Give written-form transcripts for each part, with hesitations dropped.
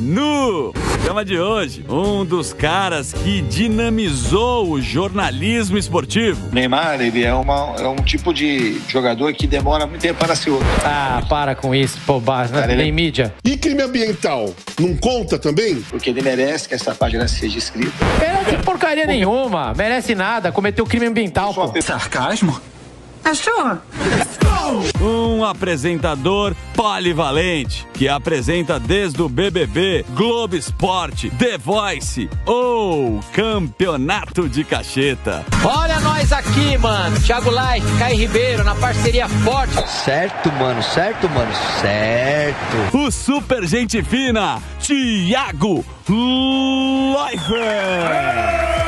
No tema de hoje, um dos caras que dinamizou o jornalismo esportivo. Neymar, ele é um tipo de jogador que demora muito tempo para ser outro. Ah, para com isso, bobagem, né? Tem mídia. E crime ambiental, não conta também? Porque ele merece que essa página seja escrita. Merece porcaria nenhuma, merece nada, cometeu crime ambiental, pô. Sarcasmo? Achou? Um apresentador polivalente que apresenta desde o BBB, Globo Esporte, The Voice ou Campeonato de Cacheta. Olha nós aqui, mano. Thiago Life, Caio Ribeiro, na parceria forte. Certo, mano, certo. O super gente fina, Thiago Leifert.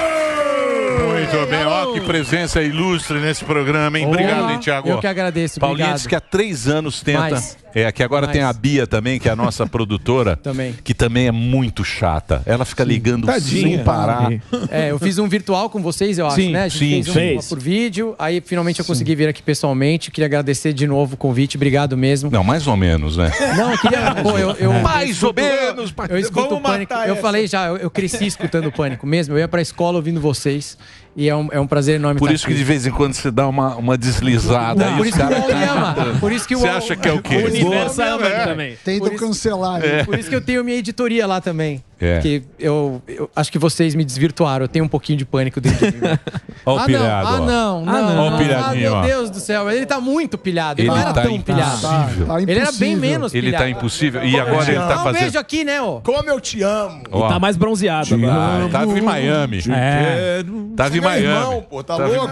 Muito bem, ó, que presença ilustre nesse programa, hein? Obrigado, hein, Thiago? Eu que agradeço, Paulinha obrigado. disse que há 3 anos tenta. Mais. Que agora tem a Bia também, que é a nossa produtora. Também. Que também é muito chata. Ela fica ligando sem parar. Eu fiz um virtual com vocês, eu acho, né? A gente fez um por vídeo, aí finalmente eu consegui vir aqui pessoalmente. Queria agradecer de novo o convite, obrigado mesmo. Não, mais ou menos, né? Não, eu queria... Pô, mais ou menos! Eu escuto o Pânico. Eu falei já, eu cresci escutando o Pânico mesmo. Eu ia pra escola ouvindo vocês. E é um prazer enorme Por estar isso aqui. que de vez em quando você dá uma deslizada. Não, por isso que o UOL me ama. Por isso que Você acha que é o quê? O universo ama também. Tentam cancelar. Por isso que eu tenho minha editoria lá também. É. Que eu acho que vocês me desvirtuaram. Eu tenho um pouquinho de pânico dentro de mim. Ó o pilhado, ó. Não. Ó o pilhadinho, meu ó. Deus do céu. Ele tá muito pilhado. Ele Ele não era tá tão pilhado. impossível. Ele era bem menos Ele pilhado. tá impossível. E agora ele tá Um fazendo... beijo aqui, né, ó. Como eu te amo. Ó. Tá mais bronzeado agora. Tava em Miami. Tava em Miami. Irmão, pô, tá louco?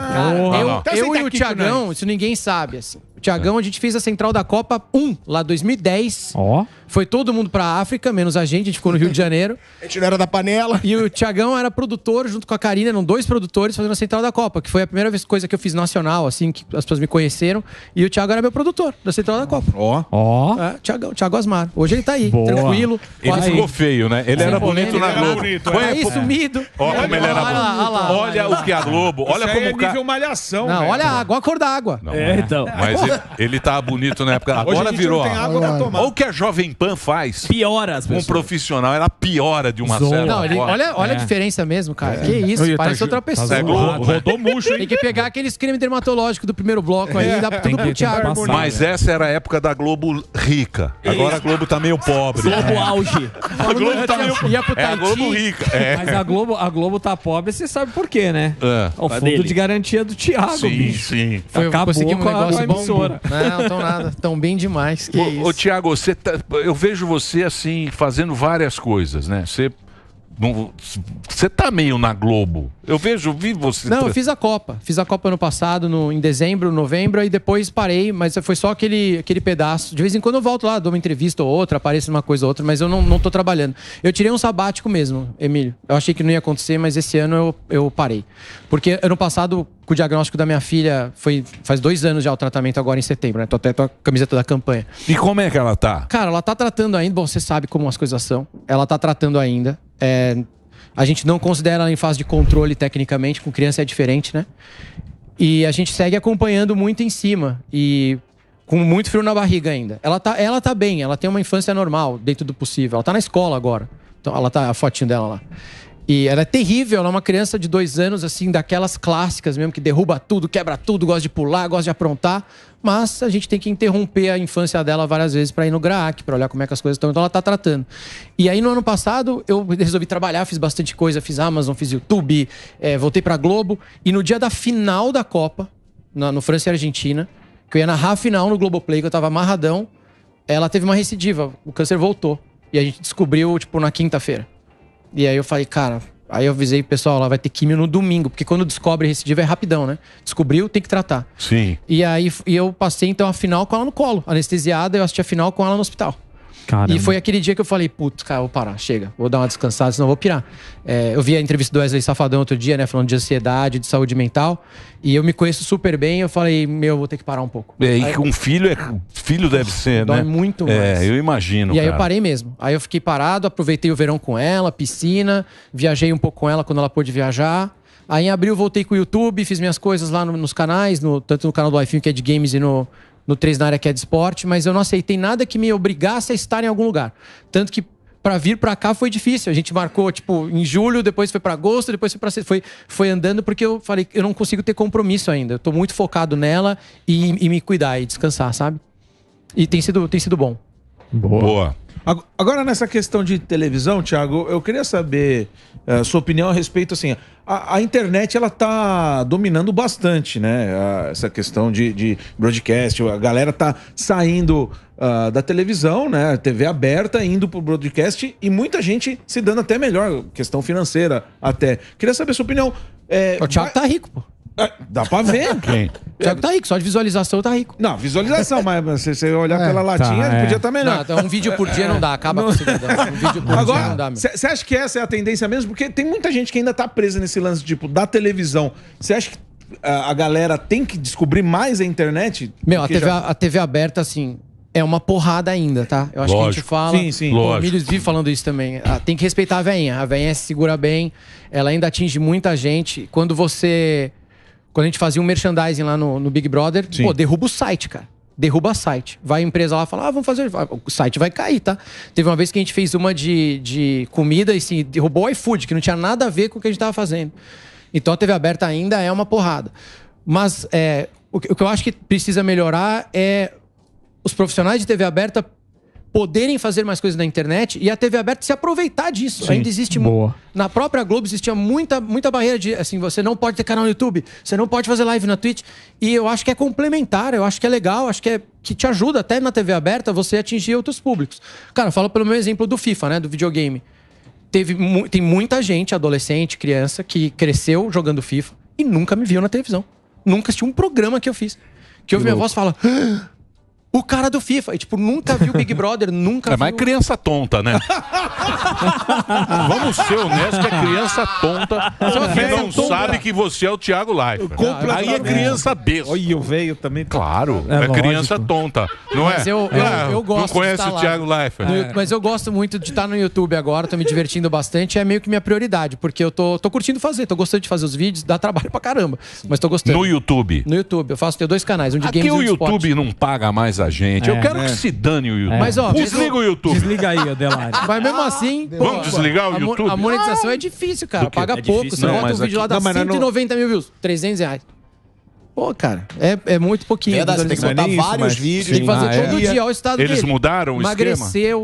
Eu e o Thiagão, isso ninguém sabe, assim. O Thiagão, a gente fez a Central da Copa 1, lá 2010. Ó. Foi todo mundo pra África, menos a gente ficou no Rio de Janeiro. A gente não era da panela. E o Thiagão era produtor, junto com a Karina, eram 2 produtores fazendo a Central da Copa, que foi a primeira coisa que eu fiz nacional, assim, que as pessoas me conheceram. E o Thiago era meu produtor da Central da Copa. Ó. Thiago Asmar. Hoje ele tá aí, Boa. tranquilo. Ele ficou feio, né? Ele era bonito na Globo. Aí, sumido. Ó como ele era Olha lá, olha lá. bonito. Olha o que a Globo. Olha como o cara... malhação. Não, olha a água, a cor da água. Não, Então. Mas ele tava bonito na época. Agora virou. Tem água pra tomar. Olha o que a Jovem Pan faz. Piora as pessoas. Um profissional, ela piora de uma Zona. certa Não, forma. olha a diferença mesmo, cara. Que isso, parece outra pessoa. É Globo, né? Rodou murcho, hein? Tem que pegar aqueles creme dermatológico do primeiro bloco aí e dá tudo pro Thiago. Mas essa era a época da Globo rica. Agora a Globo tá meio pobre. Globo auge. A Globo tá meio... Ia pro É a Globo Tahiti. rica. É. Mas a Globo tá pobre, você sabe por quê, né? É. O fundo de garantia do Thiago, Sim, bicho. sim. Acabou Consegui um com a negócio bom. emissora. Não, tão nada. Tão bem demais. Que isso. Ô, Thiago, eu vejo você assim, fazendo várias coisas, né? Você tá meio na Globo. Eu vi você. Não, eu fiz a Copa. Fiz a Copa ano passado, em dezembro, novembro, e depois parei, mas foi só aquele pedaço. De vez em quando eu volto lá, dou uma entrevista ou outra, apareço numa coisa ou outra, mas eu não tô trabalhando. Eu tirei um sabático mesmo, Emílio. Eu achei que não ia acontecer, mas esse ano eu parei. Porque ano passado, com o diagnóstico da minha filha, faz 2 anos já o tratamento agora em setembro, né? Tô até com a camiseta da campanha. E como é que ela tá? Cara, ela tá tratando ainda. Bom, você sabe como as coisas são. Ela tá tratando ainda. A gente não considera ela em fase de controle tecnicamente, com criança é diferente, né? E a gente segue acompanhando muito em cima e com muito frio na barriga ainda. Ela tá bem, ela tem uma infância normal, dentro do possível. Ela tá na escola agora. Então, ela tá a fotinho dela lá. E ela é terrível, ela é uma criança de 2 anos, assim, daquelas clássicas mesmo, que derruba tudo, quebra tudo, gosta de pular, gosta de aprontar. Mas a gente tem que interromper a infância dela várias vezes para ir no GRAAC, para olhar como é que as coisas estão. Então ela tá tratando. E aí no ano passado eu resolvi trabalhar, fiz bastante coisa, fiz Amazon, fiz YouTube, voltei pra Globo. E no dia da final da Copa, no França e Argentina, que eu ia narrar a final no Globoplay, que eu tava amarradão, ela teve uma recidiva, o câncer voltou. E a gente descobriu, tipo, na quinta-feira. E aí eu falei, cara... Aí eu avisei, pessoal, ela vai ter químio no domingo, porque quando descobre recidiva é rapidão, né? Descobriu, tem que tratar. Sim. E aí eu passei, então, a final com ela no colo. Anestesiada, eu assisti a final com ela no hospital. Caramba. E foi aquele dia que eu falei, putz, cara, vou parar, chega. Vou dar uma descansada, senão eu vou pirar. Eu vi a entrevista do Wesley Safadão outro dia, né? Falando de ansiedade, de saúde mental. E eu me conheço super bem, eu falei, vou ter que parar um pouco. E com filho deve ser, dói né? muito mais. Eu imagino, E aí cara. eu parei mesmo. Aí eu fiquei parado, aproveitei o verão com ela, piscina, viajei um pouco com ela quando ela pôde viajar. Aí em abril voltei com o YouTube, fiz minhas coisas lá nos canais, tanto no canal do iFilm, que é de games, e no 3 na área, que é de esporte, mas eu não aceitei nada que me obrigasse a estar em algum lugar. Tanto que pra vir pra cá foi difícil. A gente marcou, tipo, em julho, depois foi pra agosto, depois foi pra setembro. Foi andando porque eu falei, eu não consigo ter compromisso ainda. Eu tô muito focado nela e me cuidar e descansar, sabe? E tem sido bom. Boa. Agora, nessa questão de televisão, Thiago, eu queria saber sua opinião a respeito, assim, a internet, ela tá dominando bastante, né? Essa questão de broadcast, a galera tá saindo da televisão, né? TV aberta, indo pro broadcast e muita gente se dando até melhor, questão financeira até. Queria saber sua opinião. O Thiago tá rico, pô. Dá pra ver. Quem? O Thiago tá rico, só de visualização tá rico. Não, visualização, mas se você olhar pela latinha, ele podia estar melhor. Não, então um vídeo por dia não dá, acaba com o cidadão. Um vídeo por dia não dá. Você acha que essa é a tendência mesmo? Porque tem muita gente que ainda tá presa nesse lance, tipo, da televisão. Você acha que a galera tem que descobrir mais a internet? Meu, a TV aberta, assim, é uma porrada ainda, tá? Eu acho que a gente fala... Sim, o Milho vive falando isso também. Tem que respeitar a veinha. A veinha se segura bem, ela ainda atinge muita gente. Quando a gente fazia um merchandising lá no Big Brother, pô, derruba o site, cara. Derruba o site. Vai a empresa lá e fala, vamos fazer... O site vai cair, tá? Teve uma vez que a gente fez uma de comida e se derrubou o iFood, que não tinha nada a ver com o que a gente tava fazendo. Então a TV aberta ainda é uma porrada. Mas o que eu acho que precisa melhorar é os profissionais de TV aberta poderem fazer mais coisas na internet e a TV aberta se aproveitar disso. Ainda existe... Na própria Globo existia muita barreira de... Assim, você não pode ter canal no YouTube, você não pode fazer live na Twitch. E eu acho que é complementar, eu acho que é legal, acho que te ajuda até na TV aberta você atingir outros públicos. Cara, eu falo pelo meu exemplo do FIFA, né? Do videogame. Tem muita gente, adolescente, criança, que cresceu jogando FIFA e nunca me viu na televisão. Nunca assistiu um programa que eu fiz. Que ouve minha voz e fala... O cara do FIFA. E, tipo, nunca viu Big Brother, nunca viu... Mas é criança tonta, né? Vamos ser honestos que é criança tonta que não sabe que você é o Thiago Leifert. Aí é criança besta. Olha, o veio também. Claro, é criança tonta. Não é? Mas eu gosto não conhece o Thiago Leifert. Mas eu gosto muito de estar no YouTube agora, tô me divertindo bastante. É meio que minha prioridade, porque eu tô curtindo fazer. Tô gostando de fazer os vídeos, dá trabalho pra caramba. Mas tô gostando. No YouTube? No YouTube. Tenho 2 canais, um de games e um de esporte. Aqui o YouTube não paga mais a gente. Eu quero que se dane o YouTube. Mas, ó, desliga o YouTube. Desliga aí, Adelari. Mas mesmo assim... Vamos desligar o YouTube? A monetização é difícil, cara. Paga pouco. Você bota um vídeo lá, dá 190 mil views. R$300. Pô, cara, é muito pouquinho. Você tem que botar vários vídeos. Tem que fazer todo dia. Olha o estado Eles dele. mudaram o Emagreceu.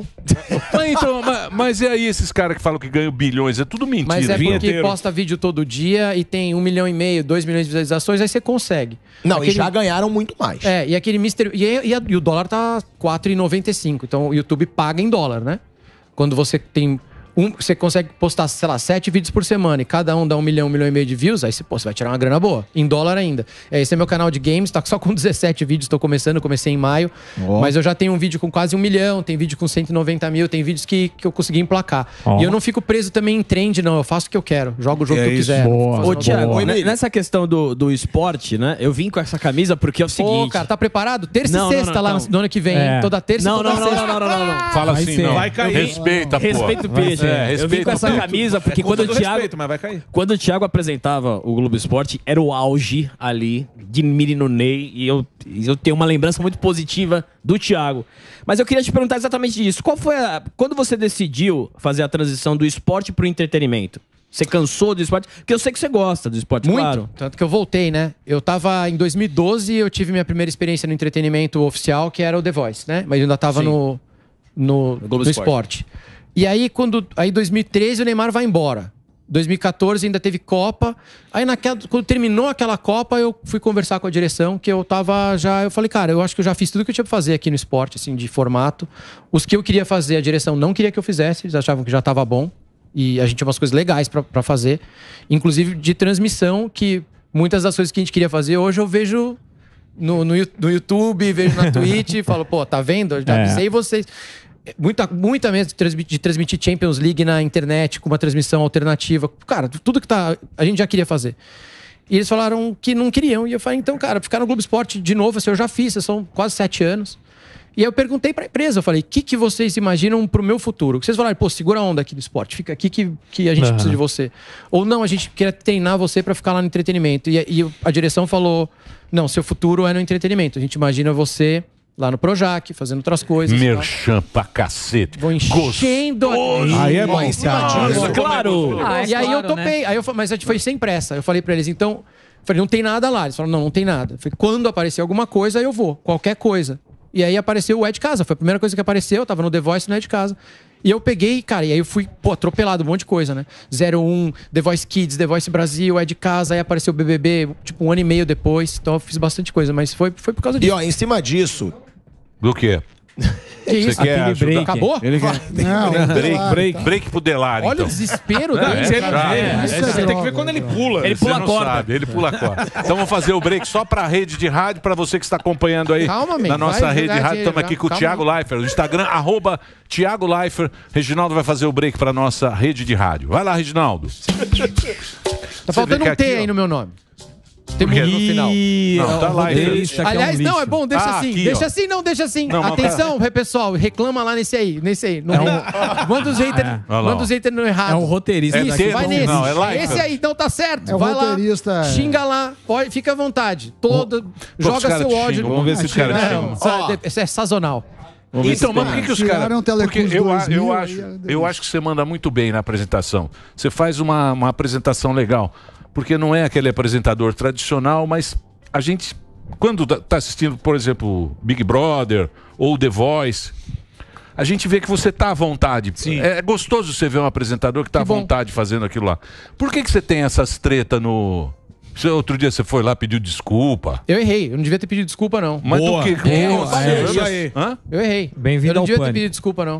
Mas e aí esses caras que falam que ganham bilhões? É tudo mentira. Mas é porque posta vídeo todo dia e tem 1,5 milhão, 2 milhões de visualizações, aí você consegue. Não, e já ganharam muito mais. E aquele Mr. E o dólar tá 4,95. Então o YouTube paga em dólar, né? Quando você tem... você consegue postar, sei lá, 7 vídeos por semana e cada um dá 1 milhão, 1,5 milhão de views, aí você vai tirar uma grana boa. Em dólar ainda. Esse é meu canal de games, tá só com 17 vídeos, tô começando, comecei em maio. Mas eu já tenho um vídeo com quase 1 milhão, tem vídeo com 190 mil, tem vídeos que eu consegui emplacar. E eu não fico preso também em trend, não. Eu faço o que eu quero, jogo o jogo que eu quiser. Ô, Thiago, nessa questão do esporte, né? Eu vim com essa camisa porque é o seguinte... Ô, cara, tá preparado? Terça e sexta lá no ano que vem, hein? Toda terça e toda sexta. Não. Fala assim, não. Vai cair. Respeita, pô. Respeita o peixe. Eu vim com essa camisa porque quando o Thiago apresentava o Globo Esporte, era o auge ali de menino Ney e eu tenho uma lembrança muito positiva do Thiago. Mas eu queria te perguntar exatamente isso. Quando você decidiu fazer a transição do esporte pro entretenimento? Você cansou do esporte? Porque eu sei que você gosta do esporte, muito, claro. Tanto que eu voltei, né? Eu tava em 2012, eu tive minha primeira experiência no entretenimento oficial, que era o The Voice, né? Mas eu ainda tava no esporte. E aí, em 2013, o Neymar vai embora. 2014 ainda teve Copa. Aí, quando terminou aquela Copa, eu fui conversar com a direção, que eu tava já... Eu falei, cara, eu acho que eu já fiz tudo que eu tinha pra fazer aqui no esporte, assim, de formato. Os que eu queria fazer, a direção não queria que eu fizesse. Eles achavam que já tava bom. E a gente tinha umas coisas legais pra fazer. Inclusive de transmissão, que muitas das coisas que a gente queria fazer, hoje eu vejo no YouTube, vejo na Twitch e falo, pô, tá vendo? Eu já avisei vocês... Muita mesmo de transmitir Champions League na internet com uma transmissão alternativa. Cara, tudo que a gente já queria fazer. E eles falaram que não queriam. E eu falei, então, cara, ficar no Globo Esporte de novo, assim, eu já fiz, são quase 7 anos. E aí eu perguntei pra empresa, eu falei, o que vocês imaginam pro meu futuro? Vocês falaram, pô, segura a onda aqui do esporte, fica aqui que a gente precisa de você. Ou não, a gente quer treinar você pra ficar lá no entretenimento. E a direção falou, não, seu futuro é no entretenimento. A gente imagina você lá no Projac, fazendo outras coisas. Merchan pra cacete. Vou enchendo Aí é bom. Claro. E aí eu topei. Aí mas a gente foi sem pressa. Eu falei pra eles, então... Falei, não tem nada lá. Eles falaram, não tem nada. Eu falei, quando aparecer alguma coisa, eu vou. Qualquer coisa. E aí apareceu o É de Casa. Foi a primeira coisa que apareceu. Eu tava no The Voice, no É de Casa. E eu peguei, cara, e aí eu fui, atropelado, um monte de coisa, né? 01, The Voice Kids, The Voice Brasil, É de Casa. Aí apareceu o BBB, tipo, 1 ano e meio depois. Então eu fiz bastante coisa, mas foi por causa disso. E ó, em cima disso... Do quê? Que isso? Você quer ajudar? Break. Acabou? Ele quer... Break pro Delari, Olha então. o desespero dele. Você tem que ver quando ele pula. Ele pula a corda. Sabe, ele pula a corda. Então vamos fazer o break só pra rede de rádio, pra você que está acompanhando aí. Calma, na nossa vai rede de jogar rádio. Estamos aqui com o Thiago Leifert, o Instagram, @Thiago Leifert. Reginaldo vai fazer o break pra nossa rede de rádio. Vai lá, Reginaldo. Tá faltando um T aí no meu nome. Tem no final. Não, tá lá. Aliás, não, é bom, deixa assim. Aqui, deixa ó. assim, não, deixa assim. Não, atenção, pessoal, reclama lá nesse aí. Manda os haters no errado. É um roteirista. Isso, vai nesse. Não, é like. Esse aí, então tá certo. É o vai lá, roteirista. xinga lá, pode, fica à vontade. Joga seu ódio. Vamos ver se os caras xingam. Isso é sazonal. Então, mas por que os caras... Tiraram Porque Telecurso 2000, eu acho que você manda muito bem na apresentação. Você faz uma apresentação legal. Porque não é aquele apresentador tradicional, mas a gente, quando tá assistindo, por exemplo, Big Brother ou The Voice, a gente vê que você tá à vontade. Sim. É gostoso você ver um apresentador que tá à vontade fazendo aquilo lá. Por que você tem essas tretas no... Outro dia você foi lá, pediu desculpa. Eu errei, eu não devia ter pedido desculpa, não. Mas Boa. do que? Isso aí. Eu errei. Bem-vindo Eu não ao devia ter pânico. pedido desculpa, não.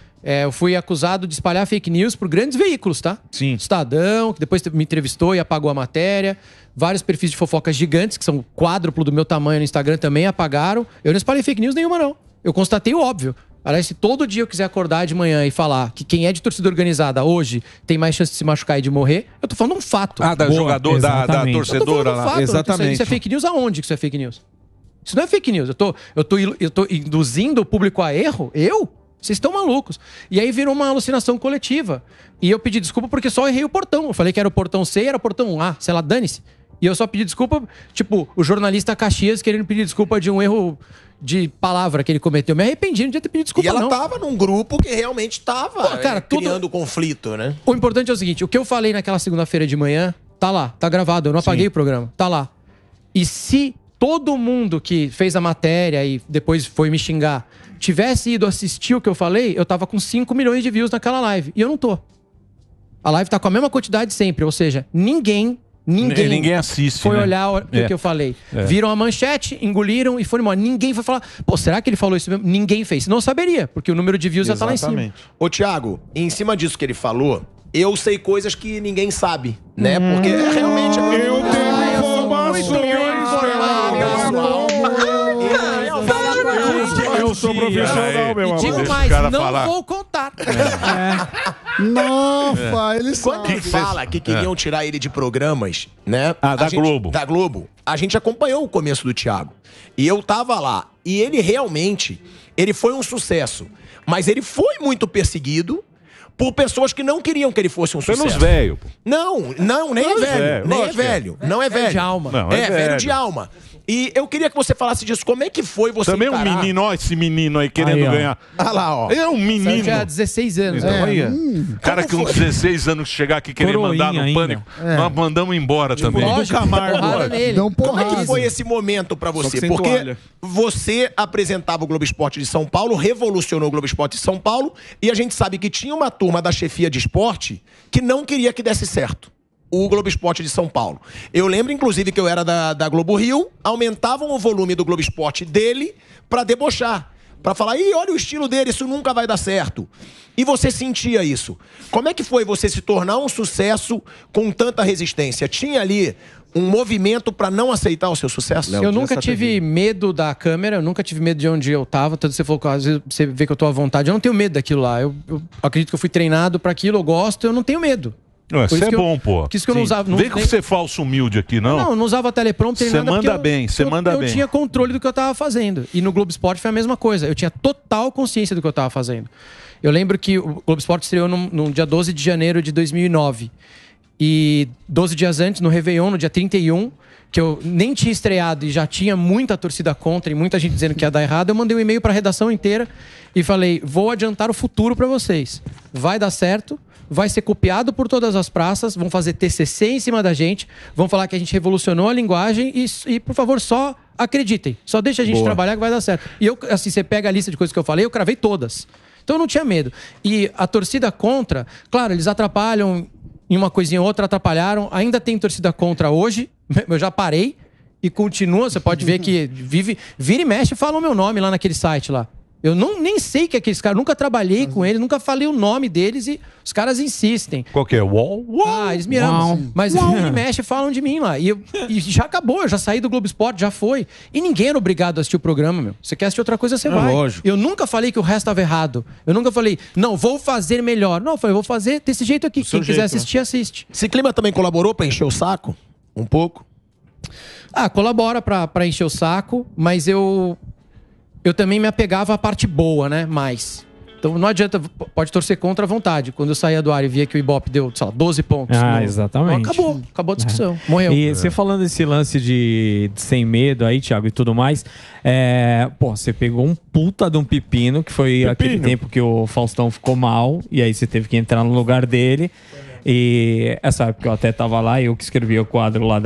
Eu fui acusado de espalhar fake news por grandes veículos, tá? Sim. Estadão, que depois me entrevistou e apagou a matéria. Vários perfis de fofocas gigantes, que são quádruplo do meu tamanho no Instagram, também apagaram. Eu não espalhei fake news nenhuma, não. Eu constatei o óbvio. Aliás, se todo dia eu quiser acordar de manhã e falar que quem é de torcida organizada hoje tem mais chance de se machucar e de morrer, eu tô falando um fato. Da jogador, da Eu tô torcedora falando um lá. fato. Exatamente. Isso é fake news aonde que isso é fake news? Isso não é fake news. Eu tô induzindo o público a erro? Vocês estão malucos. E aí virou uma alucinação coletiva. E eu pedi desculpa porque só errei o portão. Eu falei que era o portão C e era o portão A. Sei lá, dane-se. E eu só pedi desculpa, tipo, o jornalista Caxias querendo pedir desculpa de um erro de palavra que ele cometeu. Me arrependi, não devia ter pedido desculpa, E ela não. tava num grupo que realmente tava criando conflito, né? O importante é o seguinte, o que eu falei naquela segunda-feira de manhã, tá lá, tá gravado, eu não apaguei o programa, tá lá. E se todo mundo que fez a matéria e depois foi me xingar tivesse ido assistir o que eu falei, eu tava com 5 milhões de views naquela live. E eu não tô. A live tá com a mesma quantidade sempre, ou seja, ninguém assiste, foi né? olhar o que eu falei. Viram a manchete, engoliram e foram embora. Ninguém foi falar, pô, será que ele falou isso mesmo? Ninguém fez. Não saberia, porque o número de views já tá lá em cima. Ô, Thiago, em cima disso que ele falou, eu sei coisas que ninguém sabe, né? Porque realmente... Eu tenho informações. Eu sou profissional, meu E amor. digo Deixa o mais, cara não falar. vou contar. Nossa, ele Quando ele fala que queriam tirar ele de programas, né? Da Globo. Da Globo. A gente acompanhou o começo do Thiago. E eu tava lá. E ele realmente, ele foi um sucesso. Mas ele foi muito perseguido por pessoas que não queriam que ele fosse um sucesso. Pelos velhos. Não, nem é velho. Nem é lógico que é. velho. Não é velho. de alma. Não, É, velho velho de alma. E eu queria que você falasse disso. Como é que foi você Também um encarar... menino, ó, esse menino aí querendo ganhar. Olha lá, ó. É um Saiu menino. já há 16 anos. Então, né? olha. Cara que com 16 anos chegar aqui querer Coroinha mandar no ainda. pânico, nós mandamos embora também. Lógico, porrada nele. Dão Como é porrada. que foi esse momento pra Só que você? sem Porque toalha. você apresentava o Globo Esporte de São Paulo, revolucionou o Globo Esporte de São Paulo, e a gente sabe que tinha uma turma da chefia de esporte que não queria que desse certo. O Globo Esporte de São Paulo. Eu lembro, inclusive, que eu era da Globo Rio, aumentavam o volume do Globo Esporte dele pra debochar. Pra falar, ih, olha o estilo dele, isso nunca vai dar certo. E você sentia isso. Como é que foi você se tornar um sucesso com tanta resistência? Tinha ali um movimento pra não aceitar o seu sucesso? Eu nunca tive medo da câmera, eu nunca tive medo de onde eu tava. Tanto você falou que às vezes você vê que eu tô à vontade. Eu não tenho medo daquilo lá. Eu acredito que eu fui treinado pra aquilo, eu gosto, eu não tenho medo. Isso é bom, pô. Por isso que eu não usava. Vem com ser falso humilde aqui, não. Não, eu não usava teleprompter. Você nada, porque manda bem, você manda eu bem. tinha controle do que eu tava fazendo. E no Globo Esporte foi a mesma coisa. Eu tinha total consciência do que eu tava fazendo. Eu lembro que o Globo Esporte estreou no dia 12 de janeiro de 2009. E 12 dias antes, no Réveillon, no dia 31, que eu nem tinha estreado e já tinha muita torcida contra e muita gente dizendo que ia dar errado, eu mandei um e-mail para a redação inteira e falei, vou adiantar o futuro para vocês. Vai dar certo, vai ser copiado por todas as praças, vão fazer TCC em cima da gente, vão falar que a gente revolucionou a linguagem e por favor, só acreditem. Só deixa a gente trabalhar que vai dar certo. E eu, assim, você pega a lista de coisas que eu falei, eu cravei todas. Então eu não tinha medo. E a torcida contra, claro, eles atrapalham em uma coisinha ou outra, atrapalharam. Ainda tem torcida contra hoje. Eu já parei e continua. Você pode ver que vira e mexe e fala o meu nome lá naquele site lá. Eu nem sei que é aqueles caras, nunca trabalhei com eles, nunca falei o nome deles e os caras insistem. Qual que é? Uol? Ah, eles me amam. Mas vira e mexe e falam de mim lá. E já acabou, eu já saí do Globo Esporte, já foi. E ninguém era obrigado a assistir o programa, meu. Você quer assistir outra coisa, você vai. Lógico. Eu nunca falei que o resto estava errado. Eu nunca falei, não, vou fazer melhor. Não, eu falei, vou fazer desse jeito aqui. Quem quiser assistir, assiste. Esse clima também colaborou pra encher o saco? Um pouco? Ah, colabora pra encher o saco, mas eu também me apegava à parte boa, né? Então não adianta, pode torcer contra a vontade. Quando eu saía do ar e via que o Ibope deu, sei lá, 12 pontos. Exatamente. Acabou a discussão. Morreu. E você falando desse lance de sem medo aí, Thiago, e tudo mais, você pegou um puta de um pepino, que foi aquele tempo que o Faustão ficou mal, e aí você teve que entrar no lugar dele. E essa época eu até tava lá, eu que escrevi o quadro lá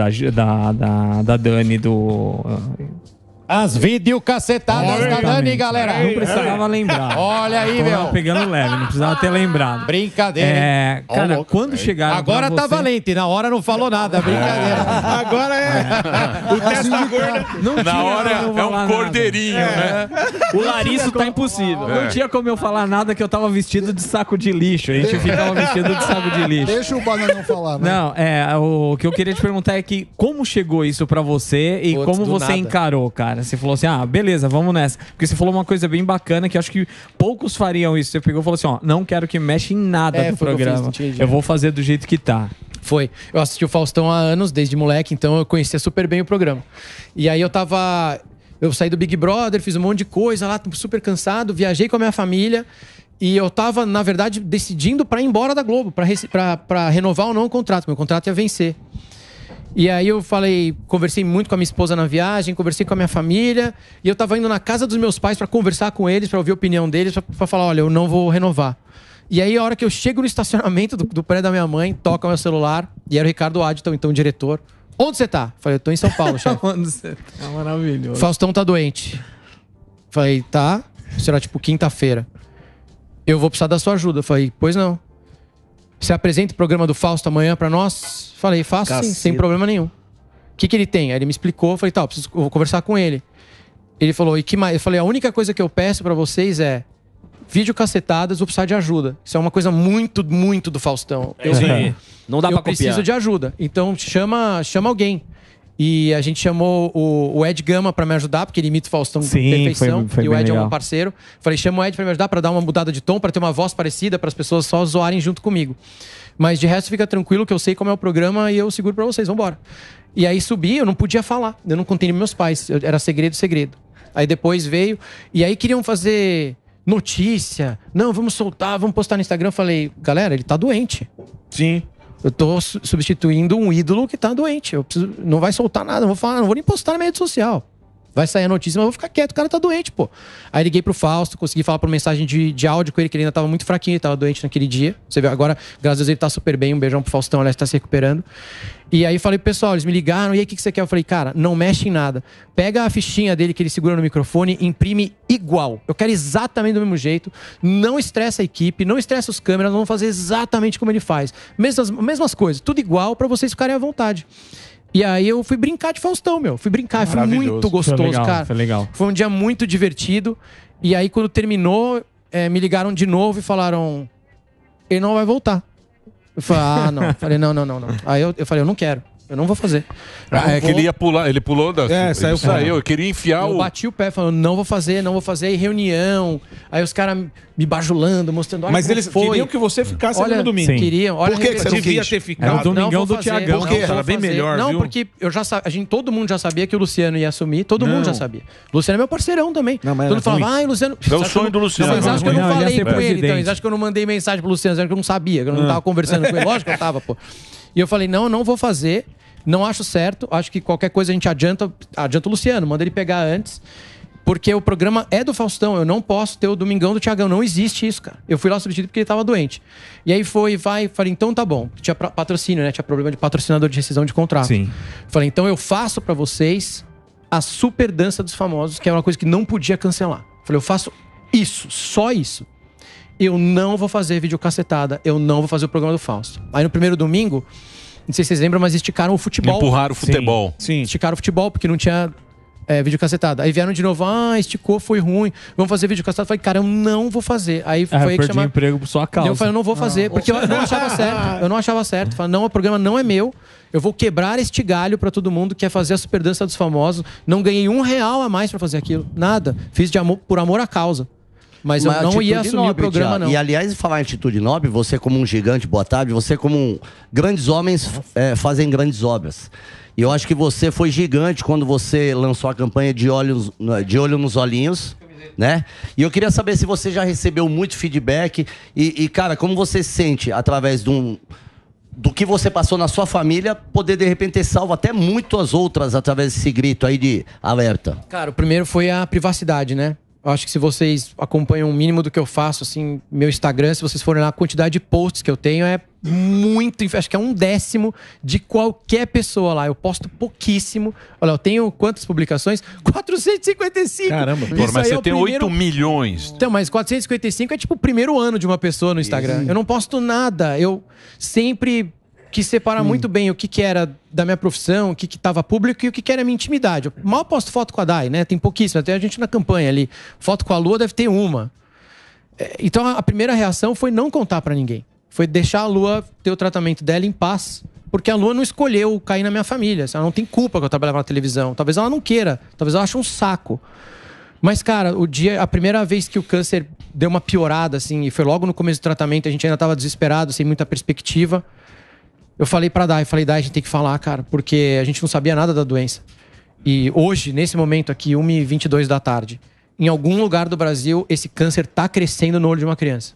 da Dani do... As videocacetadas da Dani, galera. Não precisava lembrar. Olha aí, meu. Pegando leve, não precisava ter lembrado. Brincadeira. Cara, quando chegaram agora tá valente, na hora não falou nada, brincadeira. Agora o testa gorda. Na hora é um cordeirinho, né? O Larissa tá impossível. Não tinha como eu falar nada que eu tava vestido de saco de lixo. A gente ficava vestido de saco de lixo. Deixa o Bananão falar, né? Não, o que eu queria te perguntar é que como chegou isso pra você e como você encarou, cara? Você falou assim, beleza, vamos nessa. Porque você falou uma coisa bem bacana que acho que poucos fariam isso. Você pegou e falou assim, não quero que mexa em nada do programa. Eu vou fazer do jeito que tá. Foi. Eu assisti o Faustão há anos, desde moleque, então eu conhecia super bem o programa. E aí eu saí do Big Brother, fiz um monte de coisa lá, super cansado, viajei com a minha família. E eu tava, na verdade, decidindo pra ir embora da Globo, pra renovar ou não o contrato. Meu contrato ia vencer. E aí eu conversei muito com a minha esposa na viagem, conversei com a minha família, e eu tava indo na casa dos meus pais pra conversar com eles, pra ouvir a opinião deles, pra falar, olha, eu não vou renovar. E aí a hora que eu chego no estacionamento do prédio da minha mãe, toca meu celular, e era o Ricardo Adton, então o diretor. Onde você tá? Falei, eu tô em São Paulo, chefe. Onde você tá? Maravilhoso. Faustão tá doente. Falei, tá. Será tipo quinta-feira. Eu vou precisar da sua ajuda. Falei, pois não. Você apresenta o programa do Fausto amanhã pra nós? Falei, faço sim, sem problema nenhum. O que ele tem? Aí ele me explicou, eu falei, eu vou conversar com ele. Ele falou, e que mais? Eu falei, a única coisa que eu peço pra vocês é videocacetadas, vou precisar de ajuda. Isso é uma coisa muito, muito do Faustão. Não dá pra copiar. Eu preciso de ajuda. Então chama alguém. E a gente chamou o Ed Gama pra me ajudar, porque ele imita o Faustão com perfeição. Foi e o Ed legal. é um parceiro. Falei, chama o Ed pra me ajudar, pra dar uma mudada de tom, pra ter uma voz parecida, para as pessoas só zoarem junto comigo. Mas de resto, fica tranquilo que eu sei como é o programa e eu seguro pra vocês, vambora. E aí subi, eu não podia falar. Eu não contei meus pais. Era segredo. Aí depois veio. E aí queriam fazer notícia. Não, vamos soltar, vamos postar no Instagram. Eu falei, galera, ele tá doente. Sim. Eu tô substituindo um ídolo que tá doente. Não vai soltar nada, não vou falar, não vou nem postar na minha rede social. Vai sair a notícia, mas eu vou ficar quieto, o cara tá doente, pô. Aí liguei pro Fausto, consegui falar por mensagem de áudio com ele, que ele ainda tava muito fraquinho, ele tava doente naquele dia. Você vê, agora, graças a Deus, ele tá super bem. Um beijão pro Faustão, aliás, tá se recuperando. E aí falei pro pessoal, eles me ligaram, e aí o que você quer? Eu falei, cara, não mexe em nada. Pega a fichinha dele que ele segura no microfone, imprime igual. Eu quero exatamente do mesmo jeito. Não estressa a equipe, não estressa os câmeras, vamos fazer exatamente como ele faz. Mesmas coisas, tudo igual pra vocês ficarem à vontade. E aí eu fui brincar de Faustão, meu. Fui brincar, foi muito gostoso, foi legal, cara. Foi legal. Foi um dia muito divertido. E aí quando terminou, me ligaram de novo e falaram, ele não vai voltar. Eu falei, não. Falei, não. Aí eu falei, eu não quero. Eu não vou fazer. Que ele ia pular, ele pulou da. Saiu. Eu queria enfiar eu bati o pé, falando, não vou fazer. Aí reunião. Aí os caras me bajulando, mostrando. Olha, mas eles queriam que você ficasse no domingo. Queriam. Olha, por que você devia ter ficado? Era o domingão do Thiagão. Por quê? Era bem melhor, não, viu? porque todo mundo já sabia que o Luciano ia assumir. Todo mundo já sabia. O Luciano é meu parceirão também. Todo mundo falava, Luciano... É o sonho do Luciano. Vocês acham que eu não falei com ele, então? Eles acham que eu não mandei mensagem pro Luciano, eles acham que eu não sabia, que eu não tava conversando com ele. Lógico que eu tava, pô. E eu falei, não vou fazer, não acho certo, acho que qualquer coisa a gente adianta o Luciano, manda ele pegar antes, porque o programa é do Faustão, eu não posso ter o Domingão do Thiagão, não existe isso, cara. Eu fui lá substituir porque ele tava doente. E aí falei, então tá bom. Tinha patrocínio, né? Tinha problema de patrocinador de rescisão de contrato. Sim. Falei, então eu faço pra vocês a Super Dança dos Famosos, que é uma coisa que não podia cancelar. Falei, eu faço isso, só isso. Eu não vou fazer videocassetada, eu não vou fazer o programa do Fausto. Aí no primeiro domingo, não sei se vocês lembram, mas esticaram o futebol. Empurraram o futebol. Sim. Esticaram o futebol, porque não tinha videocassetada. Aí vieram de novo, esticou, foi ruim, vamos fazer videocassetada. Eu falei, cara, eu não vou fazer. Aí foi aí que perdi emprego por sua causa. Eu falei, eu não vou fazer, porque eu não achava certo. Eu não achava certo. Falei, não, o programa não é meu. Eu vou quebrar este galho pra todo mundo que é fazer a Super Dança dos Famosos. Não ganhei R$1 a mais pra fazer aquilo. Nada. Fiz de amor, por amor à causa. Mas eu não ia assumir nobre, o programa, Thiago. não. E, aliás, falar em atitude nobre, você como um gigante, boa tarde, você como grandes homens fazem grandes obras. E eu acho que você foi gigante quando você lançou a campanha de olho nos olhinhos, né? E eu queria saber se você já recebeu muito feedback e cara, como você se sente através do que você passou na sua família, poder de repente ter salvo até muitas outras através desse grito aí de alerta. Cara, o primeiro foi a privacidade, né? Eu acho que se vocês acompanham o mínimo do que eu faço, assim, meu Instagram, se vocês forem lá, a quantidade de posts que eu tenho é muito, acho que é 1/10 de qualquer pessoa lá. Eu posto pouquíssimo. Olha, eu tenho quantas publicações? 455. Caramba, mas você tem 8 milhões. Então, mas 455 é tipo o primeiro ano de uma pessoa no Instagram. Eu não posto nada. Eu sempre quis separar muito bem o que era da minha profissão, o que estava público e o que era minha intimidade. Eu mal posto foto com a Dai, né? Tem pouquíssimo. Até a gente na campanha ali. Foto com a Lua deve ter uma. Então a primeira reação foi não contar pra ninguém. Foi deixar a Lua ter o tratamento dela em paz. Porque a Lua não escolheu cair na minha família. Ela não tem culpa que eu trabalhava na televisão. Talvez ela não queira. Talvez ela ache um saco. Mas, cara, a primeira vez que o câncer deu uma piorada, assim, e foi logo no começo do tratamento, a gente ainda estava desesperado, sem muita perspectiva. Eu falei pra Dai, a gente tem que falar, cara, porque a gente não sabia nada da doença. E hoje, nesse momento aqui, 1h22 da tarde, em algum lugar do Brasil, esse câncer tá crescendo no olho de uma criança.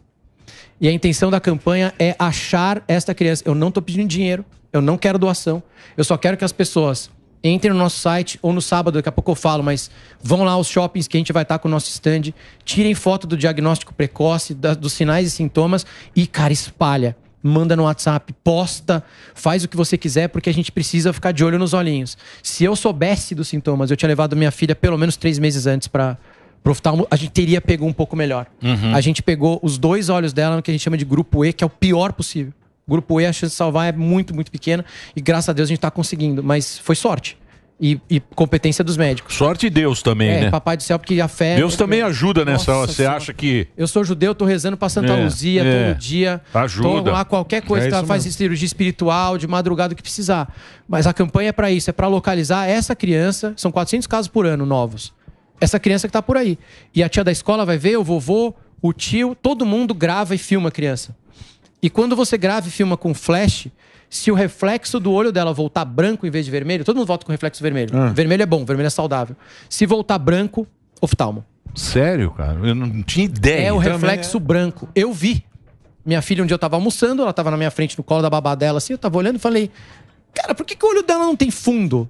E a intenção da campanha é achar esta criança. Eu não tô pedindo dinheiro, eu não quero doação. Eu só quero que as pessoas entrem no nosso site, ou no sábado, daqui a pouco eu falo, mas vão lá aos shoppings que a gente vai estar com o nosso stand, tirem foto do diagnóstico precoce, dos sinais e sintomas e, cara, espalha. Manda no WhatsApp, posta, faz o que você quiser, porque a gente precisa ficar de olho nos olhinhos. Se eu soubesse dos sintomas, eu tinha levado minha filha pelo menos 3 meses antes para oftalmo, a gente teria pego um pouco melhor. A gente pegou os 2 olhos dela no que a gente chama de grupo E, que é o pior possível. Grupo E, a chance de salvar é muito, muito pequena e graças a Deus a gente tá conseguindo, mas foi sorte. E competência dos médicos. Sorte de Deus também, né? Papai do céu, porque a fé... Deus também ajuda nessa hora. Você acha que... Eu sou judeu, tô rezando pra Santa Luzia todo dia. Ajuda. Tô lá, qualquer coisa que ela faz cirurgia espiritual, de madrugada, o que precisar. Mas a campanha é pra isso, é pra localizar essa criança. São 400 casos por ano novos. Essa criança que tá por aí. E a tia da escola vai ver, o vovô, o tio, todo mundo grava e filma a criança. E quando você grava e filma com flash... Se o reflexo do olho dela voltar branco em vez de vermelho, todo mundo volta com reflexo vermelho. Vermelho é bom, vermelho é saudável. Se voltar branco, oftalmo. Sério, cara? Eu não tinha ideia. É o reflexo branco. Eu vi. Minha filha, um dia eu tava almoçando, ela tava na minha frente, no colo da babá dela, assim, eu tava olhando e falei, cara, por que o olho dela não tem fundo?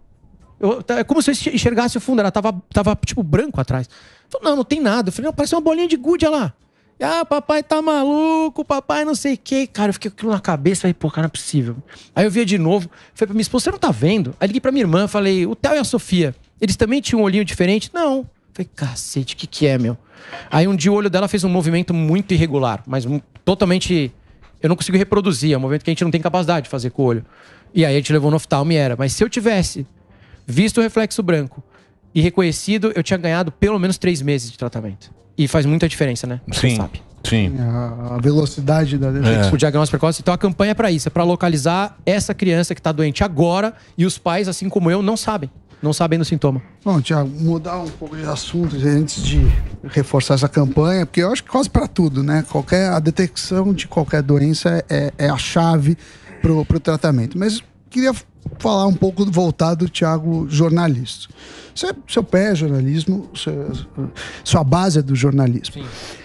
É como se eu enxergasse o fundo, ela tava tipo branco atrás. Eu falei, não tem nada. Eu falei, não, parece uma bolinha de gude, olha lá. Papai tá maluco, papai não sei o quê. Cara, eu fiquei com aquilo na cabeça, falei, pô, cara, não é possível. Aí eu via de novo, falei pra minha esposa, você não tá vendo? Aí liguei pra minha irmã, falei, o Theo e a Sofia, eles também tinham um olhinho diferente? Não. Falei, cacete, o que é, meu? Aí um dia o olho dela fez um movimento muito irregular, mas totalmente... Eu não consigo reproduzir, é um movimento que a gente não tem capacidade de fazer com o olho. E aí a gente levou no oftalmo e era. Mas se eu tivesse visto o reflexo branco e reconhecido, eu tinha ganhado pelo menos 3 meses de tratamento. E faz muita diferença, né? Sim, sabe. sim. A velocidade da... O diagnóstico precoce. Então a campanha é pra isso. É pra localizar essa criança que tá doente agora e os pais, assim como eu, não sabem. Não sabem do sintoma. Bom, Thiago, mudar um pouco de assunto antes de reforçar essa campanha, porque eu acho que quase para tudo, né? A detecção de qualquer doença é a chave pro tratamento. Mas queria falar um pouco voltado, Thiago, jornalista. Seu pé é jornalismo, sua base é do jornalismo. Sim.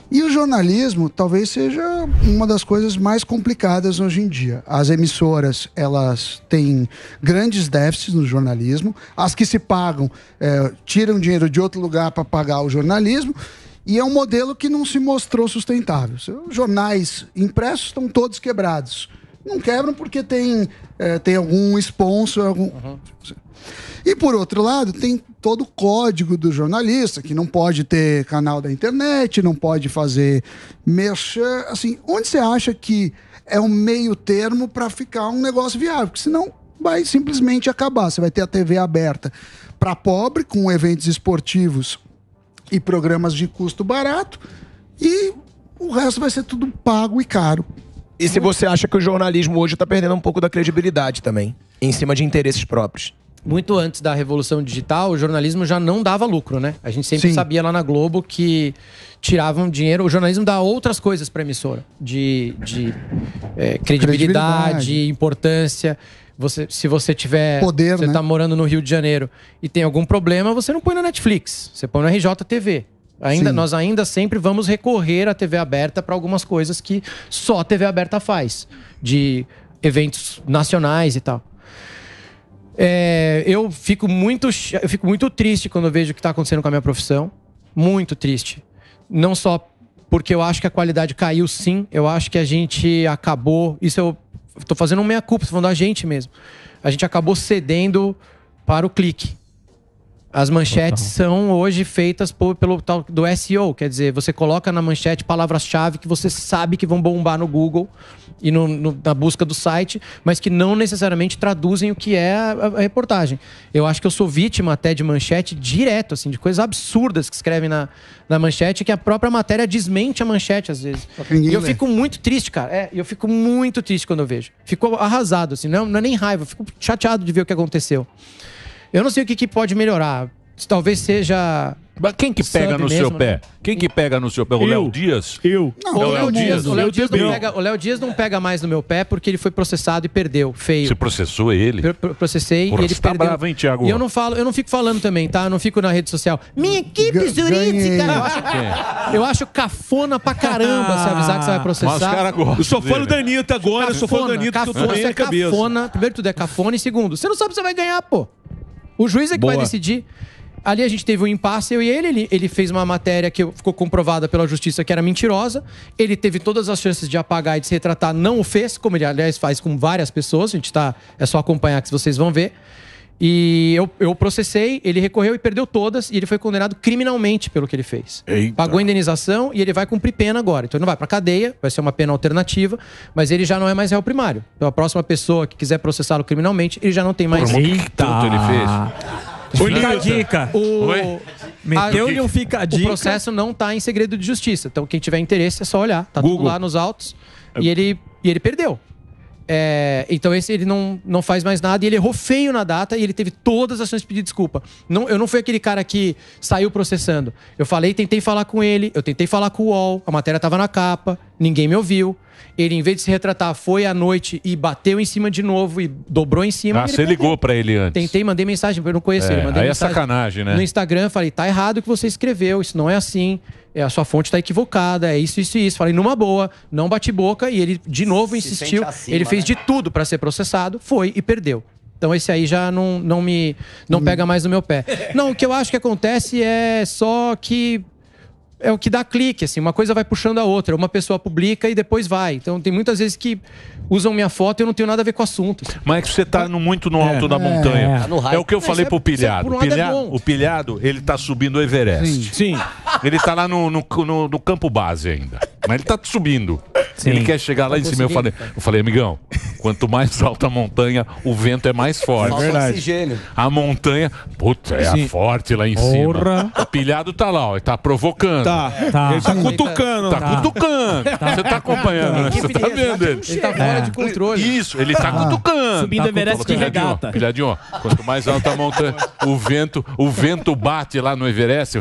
E o jornalismo talvez seja uma das coisas mais complicadas hoje em dia. As emissoras, elas têm grandes déficits no jornalismo. As que se pagam, tiram dinheiro de outro lugar para pagar o jornalismo. E é um modelo que não se mostrou sustentável. Os jornais impressos estão todos quebrados. Não quebram porque tem algum sponsor, E, por outro lado, tem todo o código do jornalista, que não pode ter canal da internet, não pode fazer merchan. Assim, onde você acha que é um meio termo para ficar um negócio viável? Porque senão vai simplesmente acabar. Você vai ter a TV aberta para pobre, com eventos esportivos e programas de custo barato, e o resto vai ser tudo pago e caro. E se você acha que o jornalismo hoje está perdendo um pouco da credibilidade também, em cima de interesses próprios? Muito antes da Revolução Digital, o jornalismo já não dava lucro, né? A gente sempre sabia lá na Globo que tiravam dinheiro. O jornalismo dá outras coisas para a emissora, de credibilidade, importância. Se você tiver... Poder, você né? tá morando no Rio de Janeiro e tem algum problema, você não põe na Netflix, você põe na RJTV. Nós ainda sempre vamos recorrer à TV aberta para algumas coisas que só a TV aberta faz, de eventos nacionais e tal. Eu fico muito triste quando eu vejo o que está acontecendo com a minha profissão. Muito triste. Não só porque eu acho que a qualidade caiu, sim. Eu acho que a gente acabou... Isso eu estou fazendo uma meia-culpa, estou falando da gente mesmo. A gente acabou cedendo para o clique. As manchetes são hoje feitas pelo tal do SEO. Quer dizer, você coloca na manchete palavras-chave que você sabe que vão bombar no Google e na busca do site, mas que não necessariamente traduzem o que é a reportagem. Eu acho que eu sou vítima até de manchete direto, assim, de coisas absurdas que escrevem na manchete, que a própria matéria desmente a manchete às vezes. E eu fico muito triste, cara. Eu fico muito triste quando eu vejo. Fico arrasado, assim, não é nem raiva, eu fico chateado de ver o que aconteceu. Eu não sei o que pode melhorar. Talvez seja... Mas quem que pega no seu pé? Quem que pega no seu pé? O Léo Dias? Não, o Léo Dias não pega mais no meu pé porque ele foi processado e perdeu. Feio. Você processou ele? Processei. Porra, e ele você tá perdeu. bravo, hein, Thiago? E eu não fico falando também, tá? Eu não fico na rede social. Minha equipe jurídica. Eu acho cafona pra caramba se avisar que você vai processar. Mas os caras gostam. Eu sou fã da Anitta agora, eu sou fã da Anitta que eu tô bem na cabeça. Primeiro tudo é cafona e segundo, você não sabe se você vai ganhar, pô. O juiz é que vai decidir. Ali a gente teve um impasse, eu e ele fez uma matéria que ficou comprovada pela justiça que era mentirosa. Ele teve todas as chances de apagar e de se retratar, não o fez, como ele, aliás, faz com várias pessoas. É só acompanhar que vocês vão ver. E eu processei, ele recorreu e perdeu todas, e ele foi condenado criminalmente pelo que ele fez. Eita. Pagou indenização e ele vai cumprir pena agora. Então ele não vai pra cadeia, vai ser uma pena alternativa, mas ele já não é mais réu primário. Então a próxima pessoa que quiser processá-lo criminalmente, ele já não tem mais... Tanto ele fez. Fica a dica. Meteu-lhe um fica a dica. O processo não tá em segredo de justiça. Então quem tiver interesse é só olhar. Tá tudo lá nos autos. E ele perdeu. Então esse ele não faz mais nada. E ele errou feio na data e ele teve todas as chances de pedir desculpa. Eu não fui aquele cara que saiu processando. Eu tentei falar com ele, eu tentei falar com o UOL, a matéria tava na capa, ninguém me ouviu. Ele, em vez de se retratar, foi à noite e bateu em cima de novo e dobrou em cima. Você ligou pra ele antes. Mandei mensagem, eu não conheço ele. Mandei aí mensagem sacanagem, né? no Instagram, falei, tá errado o que você escreveu, isso não é assim, a sua fonte tá equivocada, é isso, isso e isso. Falei, numa boa, não bate boca, e ele de novo insistiu. Ele fez de tudo pra ser processado, foi e perdeu. Então esse aí já não pega mais no meu pé. Não, o que eu acho que acontece é só que... É o que dá clique, assim, uma coisa vai puxando a outra. Uma pessoa publica e depois vai. Então tem muitas vezes que usam minha foto e eu não tenho nada a ver com o assunto. Mas você tá muito no alto da montanha. É o que eu falei pro Pilhado. O Pilhado, ele tá subindo o Everest. Sim. Ele tá lá no campo base ainda. Mas ele tá subindo. Sim. Ele quer chegar lá em cima. Eu falei, amigão, quanto mais alta a montanha, o vento é mais forte. É verdade. Oxigênio. A montanha, putz, forte lá em cima. O Pilhado tá lá, ó, ele tá provocando. Tá. Ele tá cutucando. Cutucando. Você tá acompanhando, né? Você tá vendo ele? Ele tá fora de controle. Isso, ele tá cutucando. Subindo o Everest de regata. Pilhadinho, ó, quanto mais alta a montanha, o vento bate lá no Everest.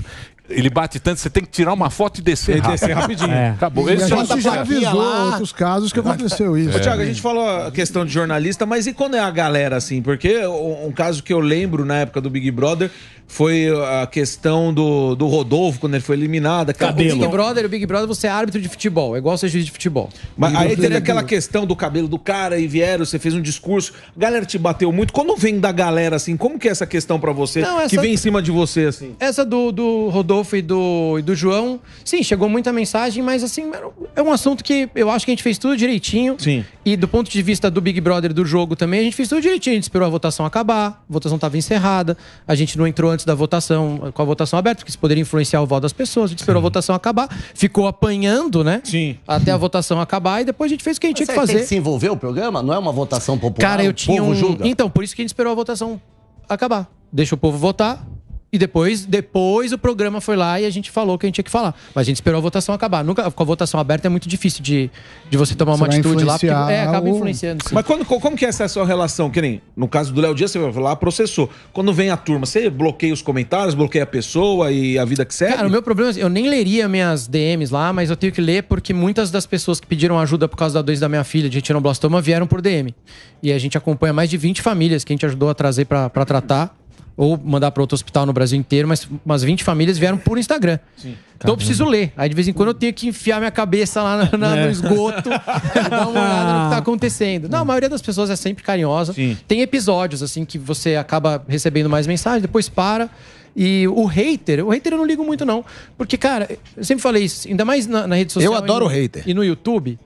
ele bate tanto, você tem que tirar uma foto e descer rápido. Descer rapidinho. Acabou. E Esse a gente já avisou outros casos que aconteceu isso. Ô, Thiago, a gente falou a questão de jornalista, mas e quando é a galera assim? Porque um caso que eu lembro na época do Big Brother foi a questão do Rodolfo, quando ele foi eliminado. O Big Brother, você é árbitro de futebol, é igual ser juiz de futebol. Mas aí teria aquela questão do cabelo do cara e vieram, você fez um discurso, a galera te bateu muito. Quando vem da galera assim, como que é essa questão pra você, que vem em cima de você assim? Essa do Rodolfo e do João, sim, chegou muita mensagem, mas assim, é um assunto que eu acho que a gente fez tudo direitinho. Sim. E do ponto de vista do Big Brother do jogo também, a gente fez tudo direitinho. A gente esperou a votação acabar, a votação estava encerrada, a gente não entrou antes da votação, com a votação aberta, porque isso poderia influenciar o voto das pessoas. A gente esperou a votação acabar, ficou apanhando, né? Sim. Até a votação acabar e depois a gente fez o que a gente tinha que fazer. Tem que se envolver o programa? Não é uma votação popular? Cara, eu tinha povo julga? Então, por isso que a gente esperou a votação acabar. Deixa o povo votar. E depois o programa foi lá e a gente falou o que a gente tinha que falar. Mas a gente esperou a votação acabar. Nunca, com a votação aberta é muito difícil de você tomar uma atitude lá. Porque, acaba influenciando. Sim. Mas como que é essa sua relação? Que nem no caso do Léo Dias, você vai lá, processou. Quando vem a turma, você bloqueia os comentários, bloqueia a pessoa e a vida que segue? Cara, o meu problema é eu nem leria minhas DMs lá, mas eu tenho que ler porque muitas das pessoas que pediram ajuda por causa da doença da minha filha de retinoblastoma vieram por DM. E a gente acompanha mais de 20 famílias que a gente ajudou a trazer pra tratar. Ou mandar para outro hospital no Brasil inteiro, mas umas 20 famílias vieram por Instagram. Sim. Então eu preciso ler. Aí de vez em quando eu tenho que enfiar minha cabeça lá no esgoto e dar uma olhada no que tá acontecendo. Não, a maioria das pessoas é sempre carinhosa. Sim. Tem episódios, assim, que você acaba recebendo mais mensagem, depois para. E o hater eu não ligo muito, não. Porque, cara, eu sempre falei isso, ainda mais na rede social. Eu adoro o hater. E no YouTube,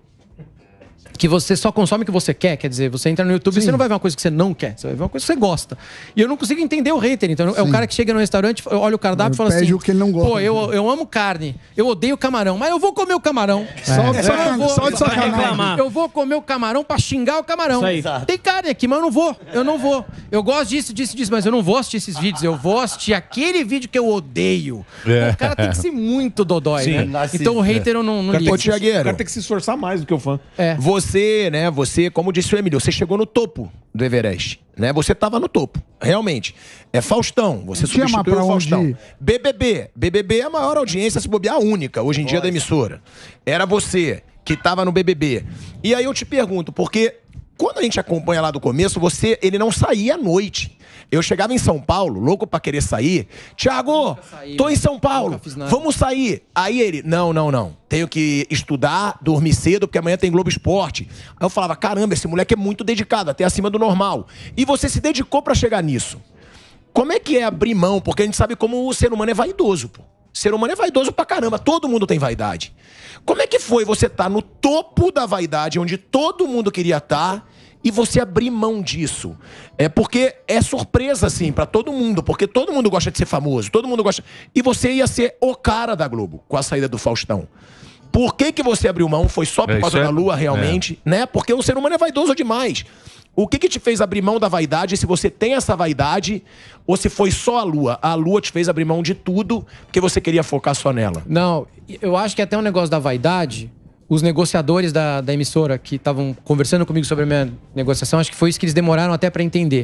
que você só consome o que você quer. Quer dizer, você entra no YouTube e você não vai ver uma coisa que você não quer. Você vai ver uma coisa que você gosta. E eu não consigo entender o hater. Então, é o cara que chega no restaurante, olha o cardápio e fala assim... o que ele não gosta. Pô, eu amo carne. Eu odeio camarão. Mas eu vou comer o camarão. Só de sacanagem. Eu vou comer o camarão pra xingar o camarão. Tem carne aqui, mas eu não vou. Eu gosto disso, mas eu não vou assistir esses vídeos. Eu vou assistir aquele vídeo que eu odeio. O cara tem que ser muito dodói, né? Então o hater eu não ligo. Ô, Thiagueiro, o cara tem que se esforçar mais do que o fã. Você, como disse o Emílio, você chegou no topo do Everest, né? Você tava no topo, realmente. É Faustão, você substituiu o Faustão. BBB é a maior audiência, se bobear, a única, hoje em dia, da emissora. Era você que tava no BBB. E aí eu te pergunto, porque quando a gente acompanha lá do começo, ele não saía à noite. Eu chegava em São Paulo, louco pra querer sair. Thiago, tô em São Paulo, vamos sair. Aí ele, não. Tenho que estudar, dormir cedo, porque amanhã tem Globo Esporte. Aí eu falava, caramba, esse moleque é muito dedicado, até acima do normal. E você se dedicou pra chegar nisso. Como é que é abrir mão? Porque a gente sabe como o ser humano é vaidoso, pô. O ser humano é vaidoso pra caramba, todo mundo tem vaidade. Como é que foi você estar no topo da vaidade, onde todo mundo queria estar, e você abrir mão disso? É porque é surpresa, assim, pra todo mundo, porque todo mundo gosta de ser famoso, todo mundo gosta... E você ia ser o cara da Globo, com a saída do Faustão. Por que você abriu mão? Foi só por causa da Lua, realmente, né? Porque o ser humano é vaidoso demais. O que te fez abrir mão da vaidade, se você tem essa vaidade, ou se foi só a Lua? A Lua te fez abrir mão de tudo, porque você queria focar só nela. Não, eu acho que até um negócio da vaidade... Os negociadores da emissora que estavam conversando comigo sobre a minha negociação, acho que foi isso que eles demoraram até pra entender.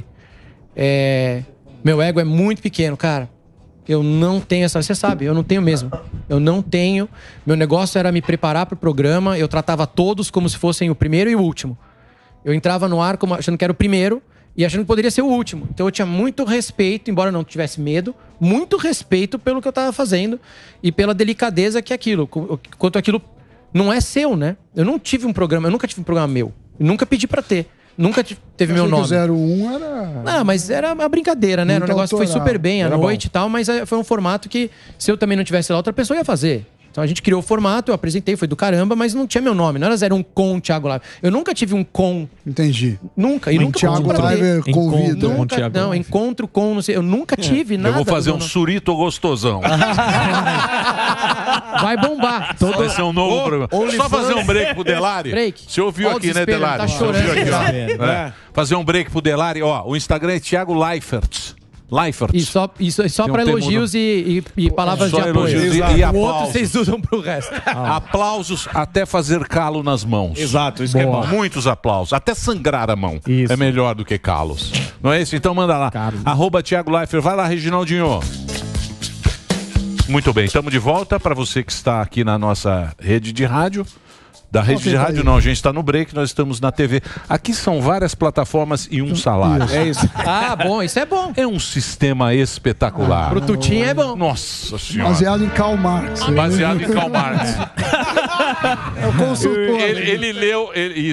Meu ego é muito pequeno, cara. Eu não tenho essa... Você sabe, eu não tenho mesmo. Eu não tenho. Meu negócio era me preparar pro programa. Eu tratava todos como se fossem o primeiro e o último. Eu entrava no ar como achando que era o primeiro e achando que poderia ser o último. Então eu tinha muito respeito, embora eu não tivesse medo, muito respeito pelo que eu tava fazendo e pela delicadeza que é aquilo. Quanto aquilo... Não é seu, né? Eu nunca tive um programa meu. Eu nunca pedi pra ter. Nunca teve meu nome. O 01 era... Não, mas era uma brincadeira, né? Era um negócio que foi super bem à noite e tal, mas foi um formato que, se eu também não tivesse lá, outra pessoa ia fazer. Então a gente criou o formato, eu apresentei, foi do caramba, mas não tinha meu nome. Não era 01 com Thiago Leifert. Eu nunca tive um com. Entendi. Nunca. E nunca Thiago Leifert convida. Nunca, não, encontro com, não sei. Eu nunca tive nada. Eu vou fazer um surito gostosão. Vai bombar. Vai ser um novo programa. Só fazer um break pro Delari. Break. Você ouviu aqui, né, Delari? Tá chorando. Fazer um break pro Delari. Ó, o Instagram é Thiago Leifert. E só pra elogios e palavras de apoio. E o outro vocês usam pro resto. Aplausos até fazer calo nas mãos. Exato, isso que é bom. Muitos aplausos. Até sangrar a mão. Isso. É melhor do que calos. Não é isso? Então manda lá. @Thiago Leifert. Vai lá, Reginaldinho. Muito bem, estamos de volta para você que está aqui na nossa rede de rádio. Da rede de rádio não, a gente está no break, nós estamos na TV. Aqui são várias plataformas e um salário. É isso. Ah, bom, isso é bom. É um sistema espetacular. Pro Tutinho é bom. Nossa Senhora. Baseado em Karl Marx. Baseado em Karl Marx. É o consultor. Ele leu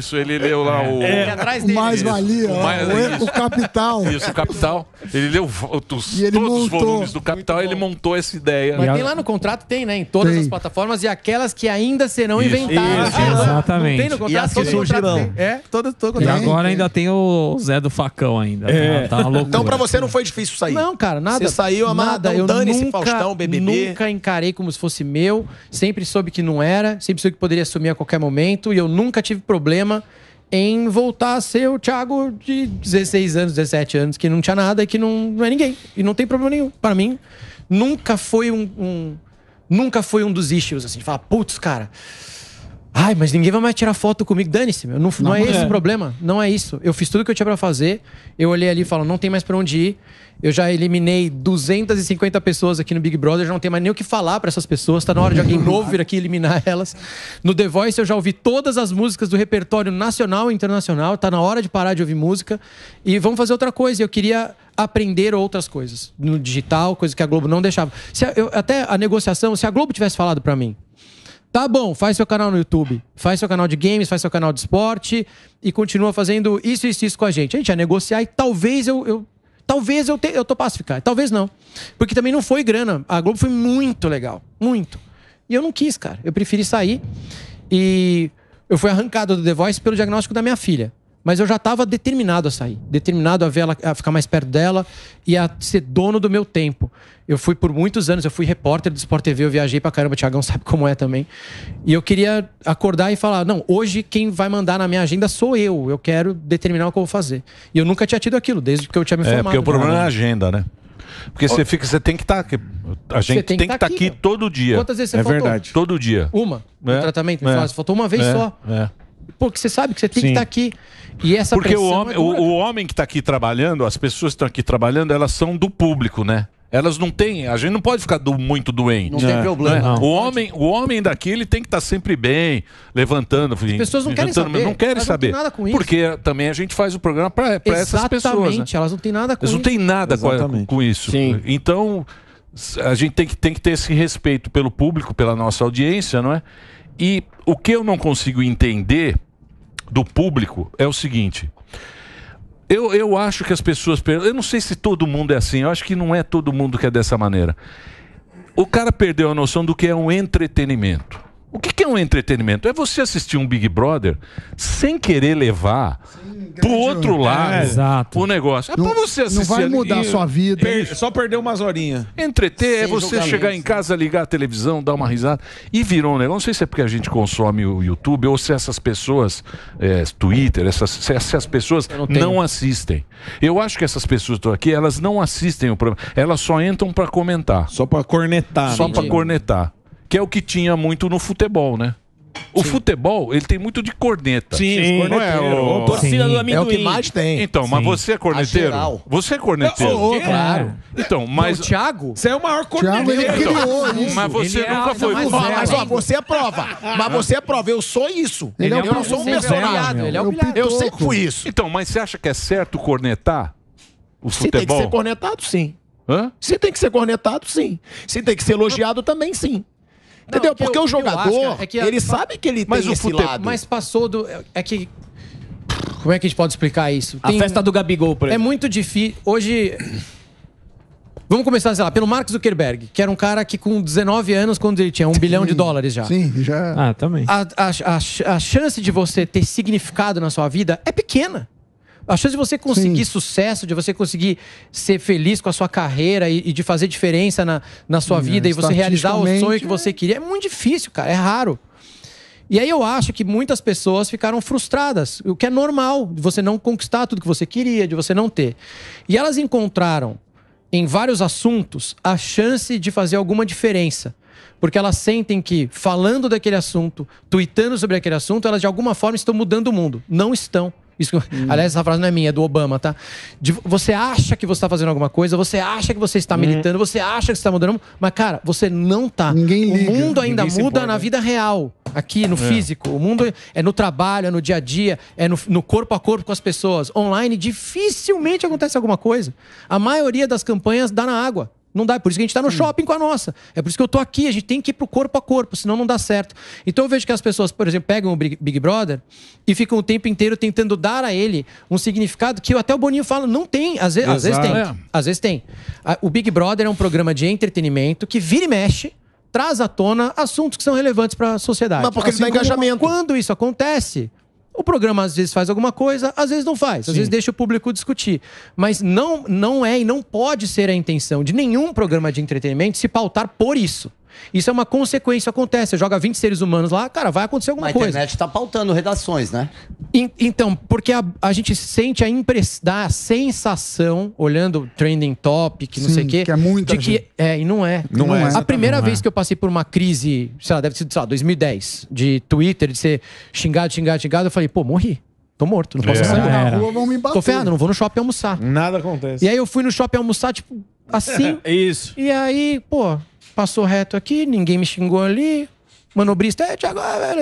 lá o... O mais-valia, o Capital. Isso, o Capital. Ele leu todos os volumes do Capital e ele montou essa ideia. Mas tem lá no contrato, tem, né? Em todas as plataformas e aquelas que ainda serão inventadas. Exatamente. Não tem no contrato, E as que surgirão. Todo E contrato. agora ainda tem o Zé do Facão ainda. Tá uma loucura. Então pra você não foi difícil sair? Não, cara, nada. Você saiu amadão, Eu dane-se Faustão, BBB. nunca encarei como se fosse meu. Sempre soube que não era. Sempre soube que poderia assumir a qualquer momento. E eu nunca tive problema em voltar a ser o Thiago de 16 anos, 17 anos, que não tinha nada e que não é ninguém. E não tem problema nenhum. Para mim, nunca foi nunca foi um dos issues, assim, de falar, putz, cara... Ai, mas ninguém vai mais tirar foto comigo. Dane-se, meu. Não é esse o problema. Não é isso. Eu fiz tudo o que eu tinha pra fazer. Eu olhei ali e falo, não tem mais pra onde ir. Eu já eliminei 250 pessoas aqui no Big Brother. Já não tem mais nem o que falar pra essas pessoas. Tá na hora de alguém novo vir aqui eliminar elas. No The Voice eu já ouvi todas as músicas do repertório nacional e internacional. Tá na hora de parar de ouvir música. E vamos fazer outra coisa. Eu queria aprender outras coisas. No digital, coisa que a Globo não deixava. Até a negociação, se a Globo tivesse falado pra mim, tá bom, faz seu canal no YouTube, faz seu canal de games, faz seu canal de esporte e continua fazendo isso com a gente. A gente ia negociar e talvez eu topasse ficar, talvez não. Porque também não foi grana. A Globo foi muito legal, muito. E eu não quis, cara. Eu preferi sair e eu fui arrancado do The Voice pelo diagnóstico da minha filha. Mas eu já estava determinado a sair. Determinado a ver ela, a ficar mais perto dela e a ser dono do meu tempo. Eu fui por muitos anos, eu fui repórter do Sport TV, eu viajei pra caramba, o Thiagão sabe como é também. E eu queria acordar e falar, não, hoje quem vai mandar na minha agenda sou eu. Eu quero determinar o que eu vou fazer. E eu nunca tinha tido aquilo, desde que eu tinha me formado. Porque o problema é a agenda, né? Porque você tem que estar aqui. A gente tem que estar aqui todo dia. Quantas vezes você faltou? Verdade. Todo dia. Uma? No tratamento? Me fala, você faltou uma vez só. Porque você sabe que você tem que estar aqui. E essa porque o homem que está aqui trabalhando, as pessoas que estão aqui trabalhando, elas são do público, né? Elas não têm, a gente não pode ficar muito doente. Não tem problema. O homem daqui, ele tem que estar sempre bem, levantando. As pessoas não querem saber. Não querem saber. Não tem nada com isso. Porque também a gente faz o programa para essas pessoas. Exatamente, elas não têm nada com isso. Elas não têm nada com isso. Sim. Então, a gente tem que ter esse respeito pelo público, pela nossa audiência, não é? E o que eu não consigo entender do público é o seguinte... Eu acho que as pessoas... Eu não sei se todo mundo é assim. Eu acho que não é todo mundo que é dessa maneira. O cara perdeu a noção do que é um entretenimento. O que é um entretenimento? É você assistir um Big Brother sem querer levar pro outro lado o negócio. É pra você assistir. Não vai mudar a sua vida. Só perder umas horinhas. Entreter é você chegar em casa, ligar a televisão, dar uma risada. E virou um negócio. Não sei se é porque a gente consome o YouTube ou se essas pessoas, Twitter, se as pessoas não assistem. Eu acho que essas pessoas que estão aqui, elas não assistem o programa. Elas só entram pra comentar. Só pra cornetar. Só pra cornetar. Que é o que tinha muito no futebol, né? O futebol, ele tem muito de corneta. Sim, corneteiro. Torcida do amendoim. É o que mais tem. Então, mas você é corneteiro? Você é corneteiro? Claro. Então, mas... O Thiago? Você é o maior Thiago, ele corneteiro. criou isso. Mas você nunca foi... Mas você é prova. Mas você é prova. Eu sou isso. Ele é eu não sou um personagem. Ele é o pilhado. Eu sempre fui isso. Então, mas você acha que é certo cornetar o Se tem que futebol? ser cornetado, sim. Hã? Se tem que ser cornetado, sim. Se tem que ser elogiado, também sim. Entendeu? Não, porque o jogador, é que ele sabe que ele tem esse lado. Mas passou do... É que... Como é que a gente pode explicar isso? A festa do Gabigol, por exemplo. É muito difícil... Hoje... Vamos começar, sei lá, pelo Mark Zuckerberg, que era um cara que com 19 anos, quando ele tinha $1 bilhão já. Sim, já. Ah, também. A chance de você ter significado na sua vida é pequena. A chance de você conseguir sucesso, de você conseguir ser feliz com a sua carreira e de fazer diferença na sua vida e você realizar o sonho que você queria, é muito difícil, cara, é raro. E aí eu acho que muitas pessoas ficaram frustradas, o que é normal, de você não conquistar tudo que você queria, de você não ter. E elas encontraram, em vários assuntos, a chance de fazer alguma diferença. Porque elas sentem que, falando daquele assunto, tweetando sobre aquele assunto, elas de alguma forma estão mudando o mundo. Não estão. Isso, aliás, essa frase não é minha, é do Obama, tá? Você acha que você está fazendo alguma coisa, você acha que você está militando, você acha que você está mudando, mas, cara, você não tá. Ninguém liga. O mundo ainda Ninguém se muda importa. na vida real, aqui no físico. O mundo é no trabalho, é no dia a dia, é no corpo a corpo com as pessoas. Online, dificilmente acontece alguma coisa. A maioria das campanhas dá na água. Não dá, por isso que a gente tá no shopping com a nossa. É por isso que eu tô aqui, a gente tem que ir pro corpo a corpo, senão não dá certo. Então eu vejo que as pessoas, por exemplo, pegam o Big Brother e ficam o tempo inteiro tentando dar a ele um significado que até o Boninho fala, não tem. Às vezes tem. Às vezes tem. O Big Brother é um programa de entretenimento que vira e mexe, traz à tona assuntos que são relevantes para a sociedade. Mas porque ele dá engajamento. Quando isso acontece, o programa às vezes faz alguma coisa, às vezes não faz. Às vezes deixa o público discutir. Mas não é e não pode ser a intenção de nenhum programa de entretenimento se pautar por isso. Isso é uma consequência, acontece. Você joga 20 seres humanos lá, cara, vai acontecer alguma coisa. A internet tá pautando redações, né? Então, porque a gente sente dá a sensação, olhando o trending topic, não sei o quê, que é muita gente. E não é. Não é. A primeira vez que eu passei por uma crise, sei lá, deve ser, 2010, de Twitter, de ser xingado, eu falei, pô, morri. Tô morto, não posso sair. Na rua vão me bater. Tô ferrado, não vou no shopping almoçar. Nada acontece. E aí eu fui no shopping almoçar, tipo, assim. Isso. E aí, pô, passou reto aqui, ninguém me xingou ali. Manobrista, Thiago,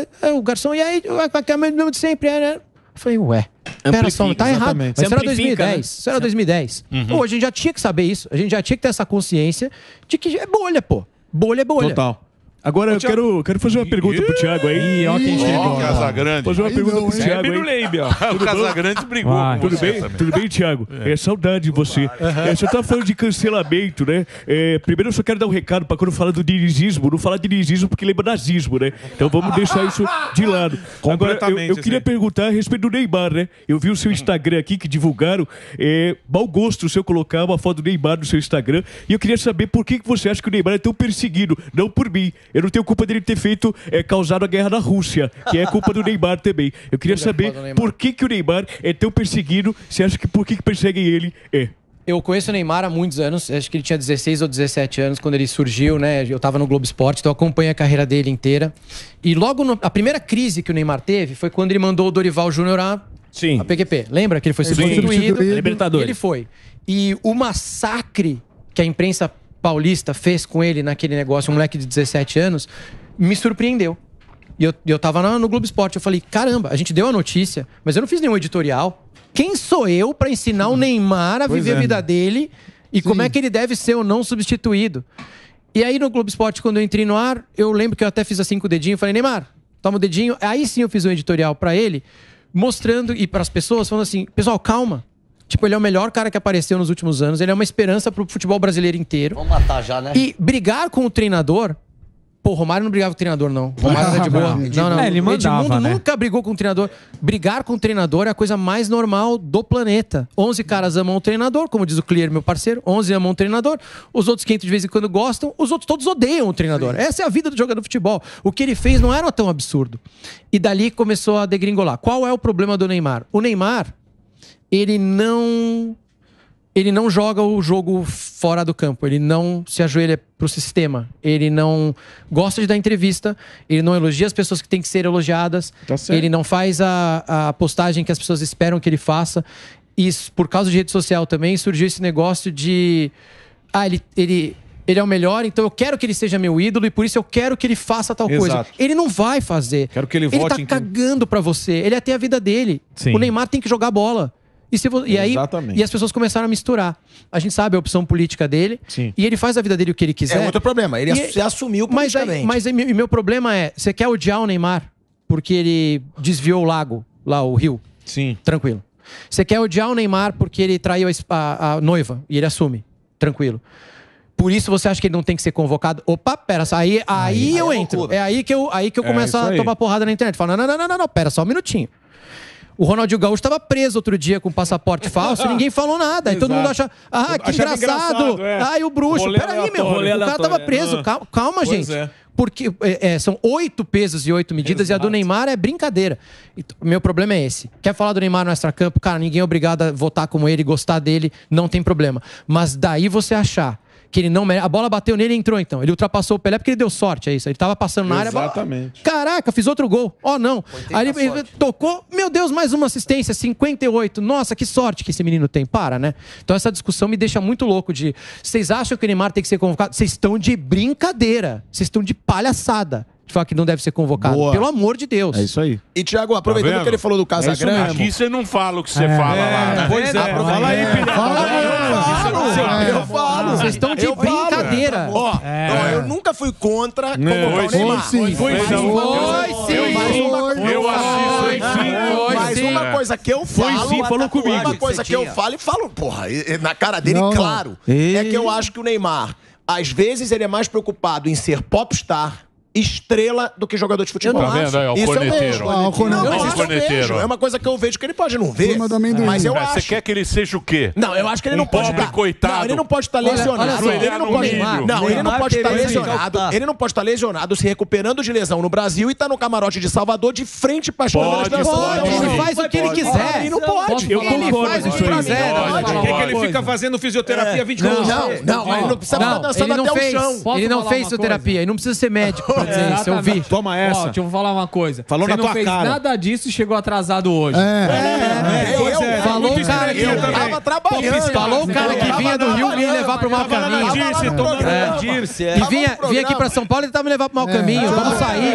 o garçom, e aí, é o mesmo de sempre, né? Eu falei, ué, pera só, tá errado. Mas isso era 2010, isso era 2010. Pô, a gente já tinha que saber isso, a gente já tinha que ter essa consciência de que é bolha, pô. Bolha é bolha. Total. Agora eu quero fazer uma pergunta pro Thiago aí. Ó, quem chegou. Casagrande. Fazer uma pergunta pro Thiago aí. O Casagrande brigou. Tudo bem? Tudo bem, Thiago? É saudade de você. Você tá falando de cancelamento, né? Primeiro eu só quero dar um recado pra quando fala do dinizismo, não falar dinizismo porque lembra nazismo, né? Então vamos deixar isso de lado. Agora, eu queria perguntar a respeito do Neymar, né? Eu vi o seu Instagram aqui que divulgaram. Mau gosto se eu colocar uma foto do Neymar no seu Instagram. E eu queria saber por que você acha que o Neymar é tão perseguido. Não por mim. Eu não tenho culpa dele ter causado a guerra na Rússia, que é culpa do Neymar também. Eu queria saber por que o Neymar é tão perseguido. Você acha que por que perseguem ele? Eu conheço o Neymar há muitos anos, acho que ele tinha 16 ou 17 anos quando ele surgiu, né? Eu tava no Globo Esporte, então eu acompanho a carreira dele inteira. E logo, a primeira crise que o Neymar teve foi quando ele mandou o Dorival Júnior a PQP. Lembra que ele foi substituído? Libertadores. Ele foi. E o massacre que a imprensa paulista fez com ele naquele negócio, um moleque de 17 anos, me surpreendeu. E eu tava no Globo Esporte, eu falei, caramba, a gente deu a notícia, mas eu não fiz nenhum editorial. Quem sou eu pra ensinar o Neymar a viver a vida dele e como é que ele deve ser ou não substituído? E aí no Globo Esporte, quando eu entrei no ar, eu lembro que eu até fiz assim com o dedinho, falei, Neymar, toma o dedinho. Aí sim eu fiz um editorial pra ele, mostrando, e pras pessoas, falando assim, pessoal, calma. Tipo, ele é o melhor cara que apareceu nos últimos anos. Ele é uma esperança pro futebol brasileiro inteiro. Vamos matar já, né? E brigar com o treinador... Pô, o Romário não brigava com o treinador, não. O Romário era de boa. Não. Ele mandava, Edmundo né? nunca brigou com o treinador. Brigar com o treinador é a coisa mais normal do planeta. 11 caras amam o treinador, como diz o Clear, meu parceiro. 11 amam o treinador. Os outros 500 de vez em quando gostam. Os outros todos odeiam o treinador. Essa é a vida do jogador de futebol. O que ele fez não era tão absurdo. E dali começou a degringolar. Qual é o problema do Neymar? O Neymar, ele não joga o jogo fora do campo, ele não se ajoelha pro sistema, ele não gosta de dar entrevista, ele não elogia as pessoas que têm que ser elogiadas, ele não faz a postagem que as pessoas esperam que ele faça. E por causa de rede social também surgiu esse negócio de ele é o melhor, então eu quero que ele seja meu ídolo e por isso eu quero que ele faça tal coisa. Ele não vai fazer. Quero que ele Ele vote tá cagando pra você, ele tem a vida dele. O Neymar tem que jogar bola. E aí, as pessoas começaram a misturar. A gente sabe a opção política dele. Sim. E ele faz a vida dele o que ele quiser. É outro problema. Ele assumiu politicamente. Mas meu problema é, você quer odiar o Neymar porque ele desviou o lago, lá o rio? Sim. Tranquilo. Você quer odiar o Neymar porque ele traiu a noiva e ele assume? Tranquilo. Por isso você acha que ele não tem que ser convocado? Opa, pera, aí eu entro. É aí que eu começo a tomar porrada na internet. Falo, não, pera só um minutinho. O Ronaldinho Gaúcho estava preso outro dia com passaporte falso e ninguém falou nada. Aí todo mundo acha, que engraçado. E o bruxo. Peraí, meu. O cara estava preso. Calma, gente. Porque são 8 pesos e 8 medidas. E a do Neymar é brincadeira. Então, meu problema é esse. Quer falar do Neymar no extracampo? Cara, ninguém é obrigado a votar como ele, gostar dele. Não tem problema. Mas daí você achar que ele não merece. A bola bateu nele e entrou, então. Ele ultrapassou o Pelé porque ele deu sorte, é isso. Ele tava passando na área. Exatamente. Caraca, fiz outro gol. Não. Aí ele tocou, meu Deus, mais uma assistência, 58. Nossa, que sorte que esse menino tem. Para, né? Então essa discussão me deixa muito louco de... Vocês acham que o Neymar tem que ser convocado? Vocês estão de brincadeira. Vocês estão de palhaçada. De falar que não deve ser convocado. Boa. Pelo amor de Deus. É isso aí. E, Thiago, aproveitando que ele falou do Casagrande... Aqui você não fala o que você fala lá. Pois é. Fala aí, Eu falo. Vocês estão de brincadeira. Eu nunca fui contra convocar o Neymar. Foi Mas uma coisa que eu falo... Foi sim, falou comigo. Uma coisa que eu falo e falo, porra, na cara dele, claro. É que eu acho que o Neymar, às vezes, ele é mais preocupado em ser popstar, estrela, do que jogador de futebol. Tá vendo aí, o isso corneteiro. eu vejo. É uma coisa que eu vejo que ele pode não ver. Mas eu acho. Você quer que ele seja o quê? Não, eu acho que ele não pode pobre estar. coitado. Não, ele não pode estar lesionado. Ele não pode. Não, ele não pode estar lesionado. Ele não pode estar lesionado, se recuperando de lesão no Brasil e tá no camarote de Salvador de frente para as câmeras da Pode, ele faz o que ele quiser. Ele não pode. Eu concordo com isso aí. Quer que ele fica fazendo fisioterapia 24 horas? Não, ele não precisa ficar dançando até o chão. Ele não fez fisioterapia. Ele não precisa ser médico pra dizer isso. Eu vi. Toma essa. Deixa eu falar uma coisa. Falou Você na não tua fez cara. nada disso e chegou atrasado hoje. Falou o cara que eu tava trabalhando. Falou o cara que vinha do Rio me levar pro mau caminho. E vinha aqui pra São Paulo e tava me levar pro mau caminho. Vamos sair.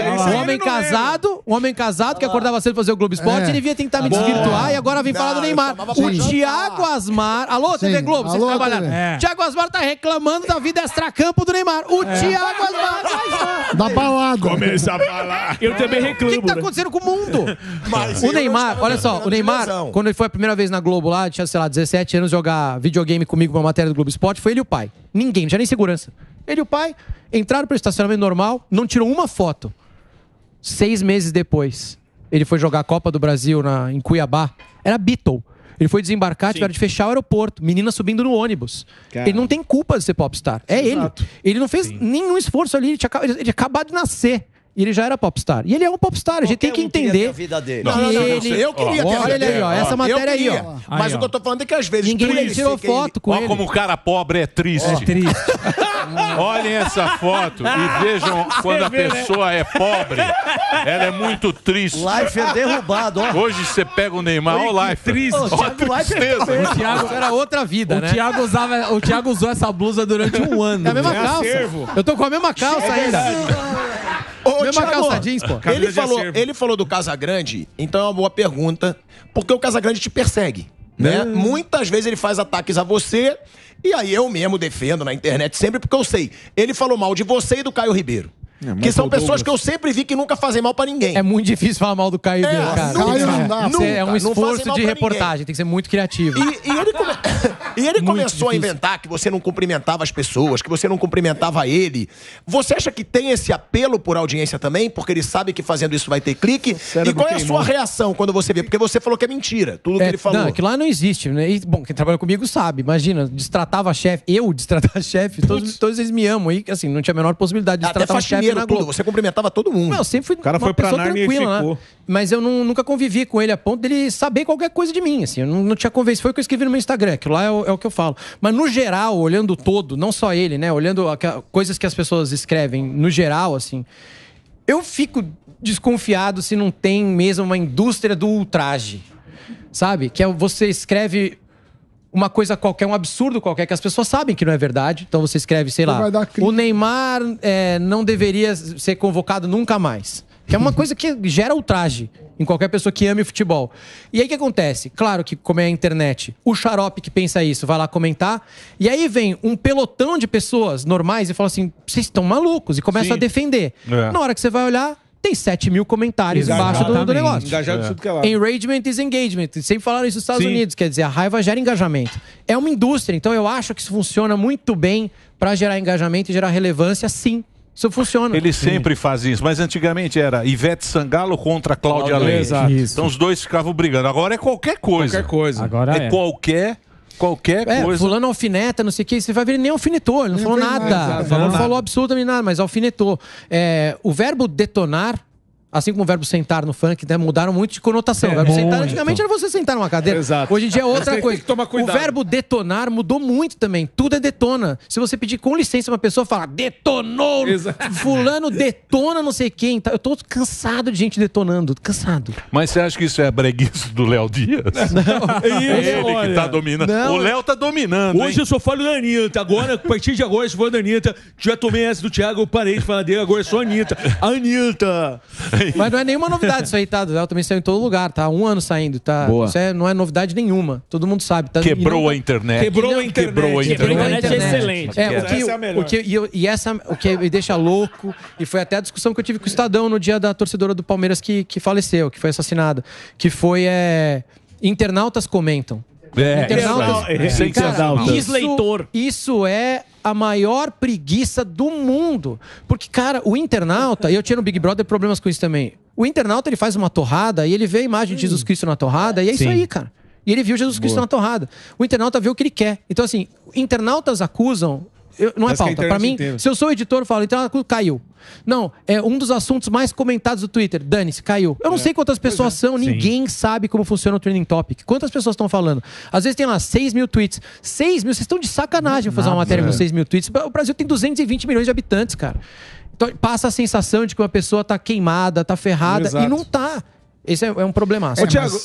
Um homem casado que acordava cedo pra fazer o Globo Esporte, ele vinha tentar me desvirtuar e agora vem falar do Neymar. O Thiago Asmar. Alô, TV Globo, vocês trabalhando. Thiago Asmar tá reclamando da vida extracampo do Neymar. O Thiago Asmar da balada. Começa a falar. Eu também reclamo. O que tá acontecendo com o mundo? O Neymar, olha só, o Neymar, quando ele foi a primeira vez na Globo lá, tinha, sei lá, 17 anos, jogar videogame comigo pra uma matéria do Globo Esporte, foi ele e o pai. Ninguém, não tinha nem segurança. Ele e o pai entraram pro estacionamento normal, não tirou uma foto. 6 meses depois, ele foi jogar a Copa do Brasil em Cuiabá. Era Beatle. Ele foi desembarcar, tiveram de fechar o aeroporto. Menina subindo no ônibus. Ele não tem culpa de ser popstar. É ele. Ele não fez nenhum esforço ali. Ele tinha acabado de nascer. E ele já era popstar. E ele é um popstar. A gente tem que entender. A vida dele. Eu queria ter a Olha ele aí, ó. Essa matéria aí, ó. Mas o que eu tô falando é que às vezes... Ninguém tirou foto com ele. Olha como o cara pobre é triste. É triste. Olhem essa foto e vejam quando a pessoa é pobre. Ela é muito triste. Leifert derrubado, ó. Hoje você pega o Neymar, olha o Leifert. Triste. Olha a tristeza. O Thiago era outra vida, né? O Thiago usou essa blusa durante um ano. É a mesma calça. Eu tô com a mesma calça ainda. Mesma calça jeans, pô. Ele falou do Casagrande, então é uma boa pergunta, porque o Casagrande te persegue, né? Muitas vezes ele faz ataques a você, e aí eu mesmo defendo na internet sempre, porque eu sei. Ele falou mal de você e do Caio Ribeiro. Que são pessoas que eu sempre vi que nunca fazem mal pra ninguém. É muito difícil falar mal do Caio Ribeiro, cara. Caio não dá. É um esforço de reportagem, tem que ser muito criativo. E ele começou a inventar que você não cumprimentava as pessoas, que você não cumprimentava ele. Você acha que tem esse apelo por audiência também? Porque ele sabe que fazendo isso vai ter clique? E qual é a sua reação quando você vê? Porque você falou que é mentira, tudo que ele falou. Não, aquilo lá não existe, né? E, bom, quem trabalha comigo sabe. Imagina, destratava chefe. Eu destratar chefe. Todos eles me amam. E, assim, não tinha a menor possibilidade de destratar chefe na Globo. Você cumprimentava todo mundo. Não, eu sempre fui uma pessoa tranquila, né? Mas eu nunca convivi com ele a ponto dele saber qualquer coisa de mim, assim. Eu não tinha convivência. Foi o que eu escrevi no meu Instagram. Aquilo lá é o que eu falo. Mas no geral, olhando todo, não só ele, né? Olhando coisas que as pessoas escrevem no geral, assim, eu fico desconfiado se não tem mesmo uma indústria do ultraje, sabe? Que é você escreve uma coisa qualquer, um absurdo qualquer, que as pessoas sabem que não é verdade. Então você escreve, sei lá, o Neymar não deveria ser convocado nunca mais. Que é uma coisa que gera ultraje em qualquer pessoa que ame futebol. E aí o que acontece? Claro que, como é a internet, o xarope que pensa isso vai lá comentar, e aí vem um pelotão de pessoas normais e fala assim, vocês estão malucos, e começa a defender. Na hora que você vai olhar, tem 7 mil comentários embaixo do negócio. Engajado de tudo que é lá. Enragement is engagement. Sempre falaram isso nos Estados Unidos. Quer dizer, a raiva gera engajamento. É uma indústria, então eu acho que isso funciona muito bem para gerar engajamento e gerar relevância, sim. Isso funciona. Ele sempre faz isso, mas antigamente era Ivete Sangalo contra Cláudia Leite. Então os dois ficavam brigando. Agora é qualquer coisa. Qualquer coisa. Agora é qualquer coisa. Fulano alfineta, não sei o que, você vai ver, ele nem alfinetou, ele não falou nada. Não falou absolutamente nada, mas alfinetou. O verbo detonar Assim como o verbo sentar no funk, né, mudaram muito de conotação. O verbo sentar antigamente era você sentar numa cadeira. Exato. Hoje em dia é outra Tem coisa. que tomar cuidado. O verbo detonar mudou muito também. Tudo é detona. Se você pedir com licença uma pessoa fala detonou, fulano detona não sei quem. Eu tô cansado de gente detonando, cansado. Mas você acha que isso é breguice do Léo Dias? Não. Ele que tá dominando. Não. O Léo tá dominando. Hoje eu só falo da Anitta. Agora, a partir de agora, se for da Anitta, já tomei essa do Thiago, eu parei de falar dele, agora é só a Anitta. Anitta! Mas não é nenhuma novidade isso aí, tá? Ela também saiu em todo lugar, tá? 1 ano saindo, tá? Boa. Isso não é novidade nenhuma. Todo mundo sabe. Tá? Quebrou a internet. Quebrou a internet. Quebrou a internet. É excelente. Essa é a melhor. O que me deixa louco, e foi até a discussão que eu tive com o Estadão no dia da torcedora do Palmeiras que faleceu, que foi assassinada, que foi internautas comentam. Isso é a maior preguiça do mundo. Porque, cara, o internauta, e eu tinha no Big Brother problemas com isso também. O internauta, ele faz uma torrada e ele vê a imagem de Jesus Cristo na torrada e é isso aí, cara. E ele viu Jesus Cristo na torrada. O internauta vê o que ele quer. Então, assim, internautas acusam... não é pauta. Pra mim, se eu sou editor, eu falo, internauta caiu. Não, é um dos assuntos mais comentados do Twitter. Dane-se, caiu. Eu não sei quantas pessoas são, ninguém sabe como funciona o Trending Topic. Quantas pessoas estão falando? Às vezes tem lá 6 mil tweets. 6 mil? Vocês estão de sacanagem fazer uma matéria com 6 mil tweets. O Brasil tem 220 milhões de habitantes, cara. Então passa a sensação de que uma pessoa tá queimada, tá ferrada, e não tá. Esse é um problemaço. Ô, Thiago,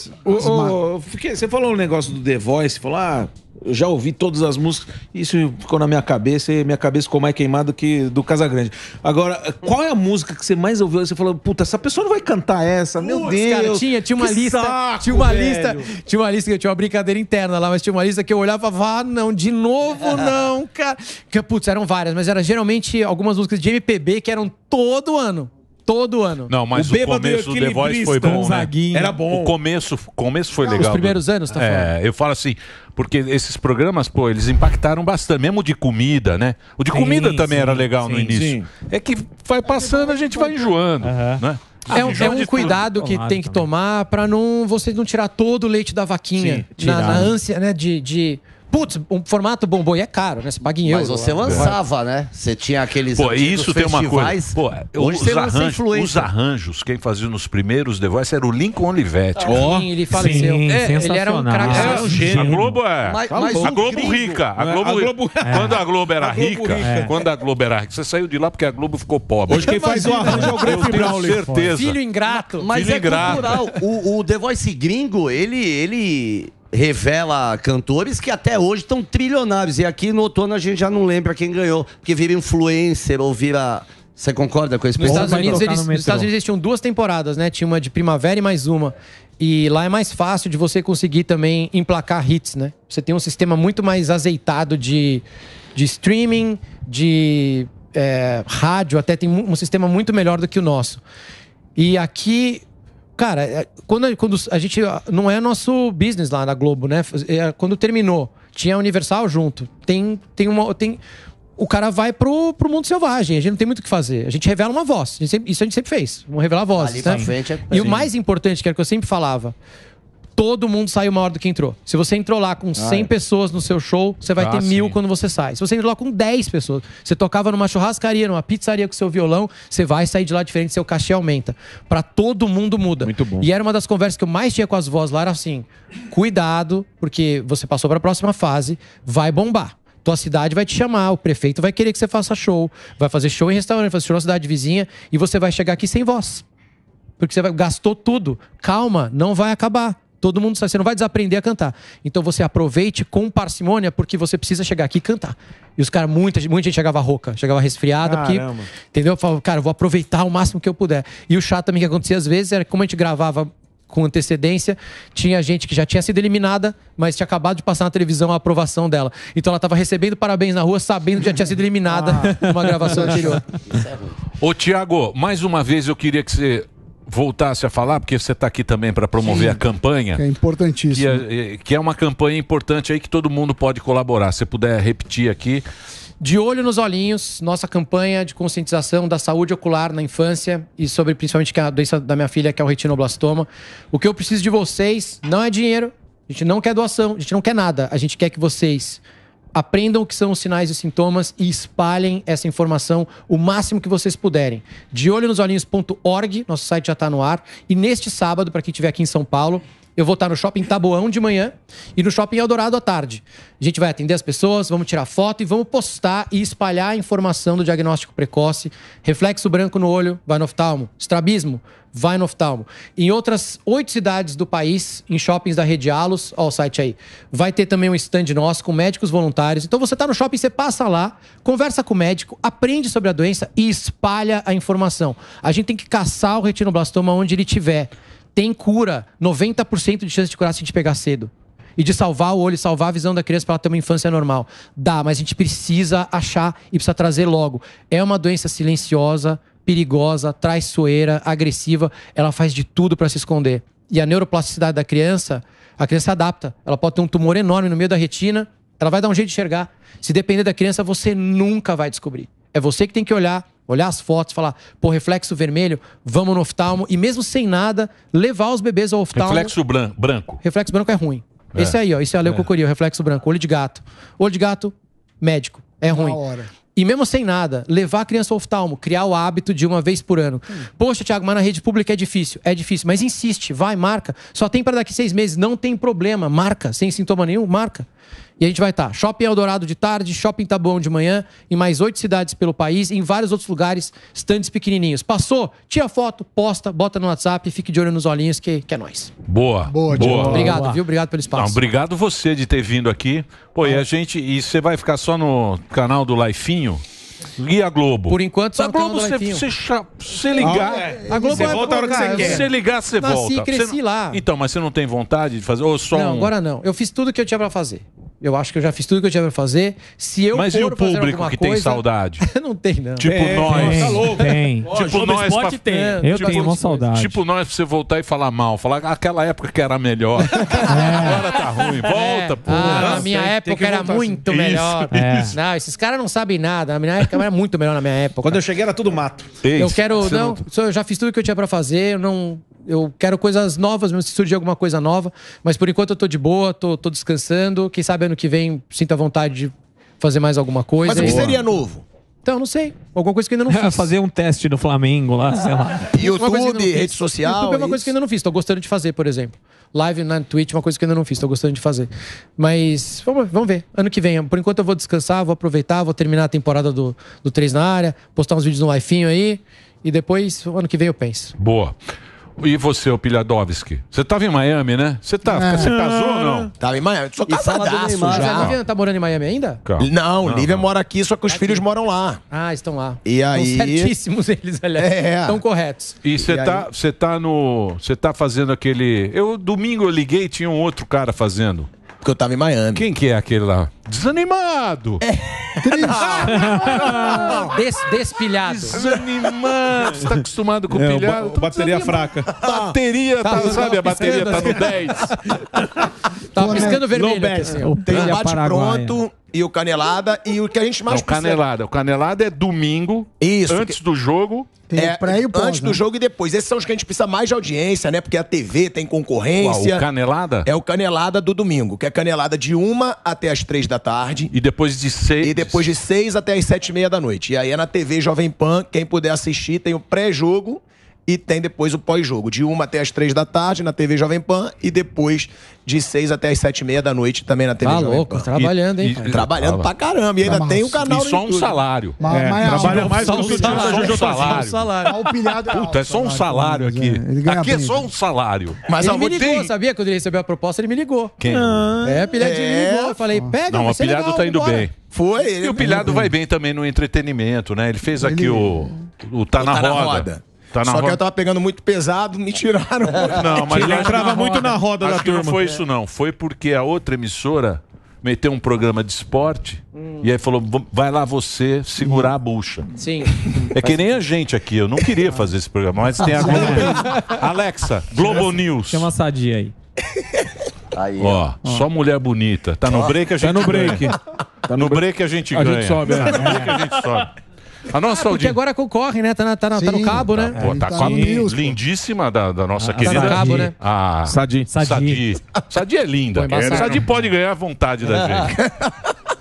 você falou um negócio do The Voice, falou, eu já ouvi todas as músicas, isso ficou na minha cabeça, e minha cabeça ficou mais queimada que do Casagrande. Agora, qual é a música que você mais ouviu? Você falou, puta, essa pessoa não vai cantar essa, meu Deus. Cara, tinha uma lista, saco, tinha uma lista que eu tinha uma brincadeira interna lá, mas tinha uma lista que eu olhava e falava, não, de novo não, cara. Que, putz, eram várias, mas era geralmente algumas músicas de MPB que eram todo ano. Todo ano. Não, mas o começo do The Voice foi bom, né? Era bom. O começo foi legal. Os primeiros anos, tá falando? Eu falo assim, porque esses programas, pô, eles impactaram bastante, mesmo de comida, né? O de comida também era legal no início. É que vai passando, a gente vai enjoando, né? É um cuidado que tem que tomar pra você não tirar todo o leite da vaquinha. Na ânsia, né, Putz, um formato bom boi é caro, né? Você paga em euro. Mas você lançava, né? Você tinha aqueles isso tem uma coisa. Hoje você lança influência. Os arranjos, quem fazia nos primeiros The Voice era o Lincoln Olivetti. Sim, ele faleceu. Ele era um craque. É um gênio. A Globo a Globo rica. Quando a Globo era rica, você saiu de lá porque a Globo ficou pobre. Hoje quem faz o arranjo é o Greg Brown. Certeza. Filho ingrato. Mas é cultural. O The Voice gringo, ele revela cantores que até hoje estão trilionários. E aqui no outono a gente já não lembra quem ganhou, porque vira influencer ou vira... Você concorda com esse Nos Estados Unidos eles tinham 2 temporadas, né? Tinha uma de primavera e mais uma. E lá é mais fácil de você conseguir também emplacar hits, né? Você tem um sistema muito mais azeitado de streaming, de rádio, até tem um sistema muito melhor do que o nosso. E aqui... Cara, quando a gente... Não é nosso business lá na Globo, né? Quando terminou, tinha a Universal junto. O cara vai pro mundo selvagem. A gente não tem muito o que fazer. A gente revela uma voz. Isso a gente sempre fez. Vamos revelar vozes, né? Pra frente E o mais importante, que era o que eu sempre falava... Todo mundo saiu maior do que entrou. Se você entrou lá com 100 pessoas no seu show, você vai ter 1000 quando você sai. Se você entrou lá com 10 pessoas, você tocava numa churrascaria, numa pizzaria com seu violão, você vai sair de lá diferente, seu cachê aumenta. Pra todo mundo muda. Muito bom. E era uma das conversas que eu mais tinha com as vozes lá, era assim, cuidado, porque você passou pra próxima fase, vai bombar. Tua cidade vai te chamar, o prefeito vai querer que você faça show, vai fazer show em restaurante, vai fazer show na cidade vizinha, e você vai chegar aqui sem voz. Porque você gastou tudo. Calma, não vai acabar. Todo mundo sabe, você não vai desaprender a cantar. Então você aproveite com parcimônia, porque você precisa chegar aqui e cantar. E os caras, muita gente chegava rouca, chegava resfriada, porque, entendeu? Eu falava, cara, eu vou aproveitar o máximo que eu puder. E o chato também que acontecia às vezes era como a gente gravava com antecedência, tinha gente que já tinha sido eliminada, mas tinha acabado de passar na televisão a aprovação dela. Então ela estava recebendo parabéns na rua, sabendo que já tinha sido eliminada numa gravação anterior. Ô, Thiago, mais uma vez eu queria que você voltasse a falar, porque você está aqui também para promover a campanha. Que é importantíssimo. Que é uma campanha importante aí que todo mundo pode colaborar. Se você puder repetir aqui. De Olho nos Olhinhos, nossa campanha de conscientização da saúde ocular na infância e sobre principalmente a doença da minha filha, que é o retinoblastoma. O que eu preciso de vocês não é dinheiro, a gente não quer doação, a gente não quer nada. A gente quer que vocês Aprendam o que são os sinais e sintomas e espalhem essa informação o máximo que vocês puderem. deolhonosolhinhos.org, nosso site já está no ar. E neste sábado, para quem estiver aqui em São Paulo, eu vou estar no Shopping Taboão de manhã e no Shopping Eldorado à tarde. A gente vai atender as pessoas, vamos tirar foto e vamos postar e espalhar a informação do diagnóstico precoce. Reflexo branco no olho, vai no oftalmo. Estrabismo, vai no oftalmo. Em outras 8 cidades do país, em shoppings da Rede Alos, ó o site aí, vai ter também um stand nosso com médicos voluntários. Então você está no shopping, você passa lá, conversa com o médico, aprende sobre a doença e espalha a informação. A gente tem que caçar o retinoblastoma onde ele estiver. Tem cura, 90% de chance de curar se a gente pegar cedo. E de salvar o olho, salvar a visão da criança para ela ter uma infância normal. Dá, mas a gente precisa achar e precisa trazer logo. É uma doença silenciosa, perigosa, traiçoeira, agressiva. Ela faz de tudo para se esconder. E a neuroplasticidade da criança, a criança adapta. Ela pode ter um tumor enorme no meio da retina, ela vai dar um jeito de enxergar. Se depender da criança, você nunca vai descobrir. É você que tem que olhar as fotos, falar, pô, reflexo vermelho, vamos no oftalmo. E mesmo sem nada, levar os bebês ao oftalmo. Reflexo branco. Reflexo branco é ruim. Esse aí, ó, esse é a leucocoria, o reflexo branco, olho de gato. Olho de gato, médico, é ruim. E mesmo sem nada, levar a criança ao oftalmo, criar o hábito de uma vez por ano. Poxa, Thiago, mas na rede pública é difícil, mas insiste, vai, marca. Só tem para daqui 6 meses, não tem problema, marca, sem sintoma nenhum, marca. E a gente vai estar Shopping Eldorado de tarde, Shopping Taboão de manhã, em mais 8 cidades pelo país, em vários outros lugares, stands pequenininhos. Passou? Tira foto, posta, bota no WhatsApp, fique de olho nos olhinhos, que é nóis. Boa. Obrigado, viu? Obrigado pelo espaço. Não, obrigado você de ter vindo aqui. Pô, e você vai ficar só no canal do Laifinho? E a Globo? Por enquanto, só a no Globo, canal do Laifinho. você ligar... A Globo você volta a hora que você quer. Se ligar, você volta. Cresci lá. Então, mas você não tem vontade de fazer? Ou só não, agora não. Eu fiz tudo que eu tinha pra fazer. Eu acho que eu já fiz tudo que eu tinha pra fazer. Se eu Mas e o público que tem saudade? Não tem, não. Tipo nós. Tá louco. Tem. Tipo nós. Eu tenho uma saudade. Tipo nós, pra você voltar e falar mal. Falar aquela época que era melhor. Agora tá ruim. Volta, pô. Na minha época era muito melhor. Isso. Não, esses caras não sabem nada. Na minha época era muito melhor na minha época. Quando eu cheguei era tudo mato. Eu quero... Não, eu já fiz tudo que eu tinha pra fazer. Eu quero coisas novas, mesmo se surgir alguma coisa nova. Mas por enquanto eu tô de boa, tô descansando. Quem sabe ano que vem sinto a vontade de fazer mais alguma coisa. Mas o que seria novo? Então, não sei. Alguma coisa que eu ainda não fiz. Fazer um teste no Flamengo lá, sei lá. YouTube, rede social. YouTube é uma coisa que eu ainda não fiz. Tô gostando de fazer, por exemplo. Live na Twitch é uma coisa que eu ainda não fiz. Tô gostando de fazer. Mas vamos ver. Ano que vem. Por enquanto eu vou descansar, vou aproveitar, vou terminar a temporada do 3 na área, postar uns vídeos no Lifinho aí. E depois, ano que vem eu penso. Boa. E você, o Pilhadovski? Você tava em Miami, né? Você casou ou não? Tava em Miami. Sou casadaço já. A Lívia tá morando em Miami ainda? Não, Lívia mora aqui, só que os filhos moram lá. Ah, estão lá. E aí... Estão certíssimos eles, aliás. Estão corretos. E você tá fazendo aquele... Domingo eu liguei e tinha um outro cara fazendo. Porque eu tava em Miami. Quem que é aquele lá? Desanimado! Despilhado. Desanimado. Você tá acostumado com pilhado? Bateria fraca. Bateria, sabe? A bateria tá no 10. Tá piscando vermelho aqui, assim, ó. Tem o bate-pronto e o canelada. E o que a gente mais precisa... O canelada é domingo, antes do jogo. Antes do jogo e depois. Esses são os que a gente precisa mais de audiência, né? Porque a TV tem concorrência. O canelada? É o canelada do domingo, que é canelada de 1 até as 3 da tarde. E depois de 6? E depois de 6 até as 7h30 da noite. E aí é na TV Jovem Pan, quem puder assistir, tem o pré-jogo e tem depois o pós-jogo. De 1 até as 3 da tarde na TV Jovem Pan e depois de 6 até as 7h30 da noite também na TV Jovem Pan. Louco, trabalhando, hein? Trabalhando pra caramba. E ainda tem o canal e só um salário. Trabalha mais do que o salário. Puta, é só um salário aqui. Aqui é só um salário. Mas ele me ligou, sabia? Quando ele recebeu a proposta, ele me ligou. Quem? O Pilhadinho me ligou. Eu falei, pega, não, o Pilhado tá indo bem. Foi. E o Pilhado vai bem também no entretenimento, né? Ele fez aqui o Tá na Roda. Só que eu tava pegando muito pesado, me tiraram. Não, mas ele entrava muito na roda da turma. Não foi isso, não. Foi porque a outra emissora meteu um programa de esporte e aí falou, vai lá você segurar a bucha. Sim. É que nem a gente aqui, eu não queria fazer esse programa, mas tem a Globo. Alexa, Globo News. Chama a Sadia aí. Aí, ó, só mulher bonita. Tá no break, a gente ganha. Tá no break a gente ganha. A gente sobe, né? No break a gente sobe. A nossa porque agora concorre, né? Tá no cabo, né? Pô, tá com a lindíssima da nossa querida. Tá no cabo, né? A Sadi é linda. Sadi pode ganhar à vontade da gente.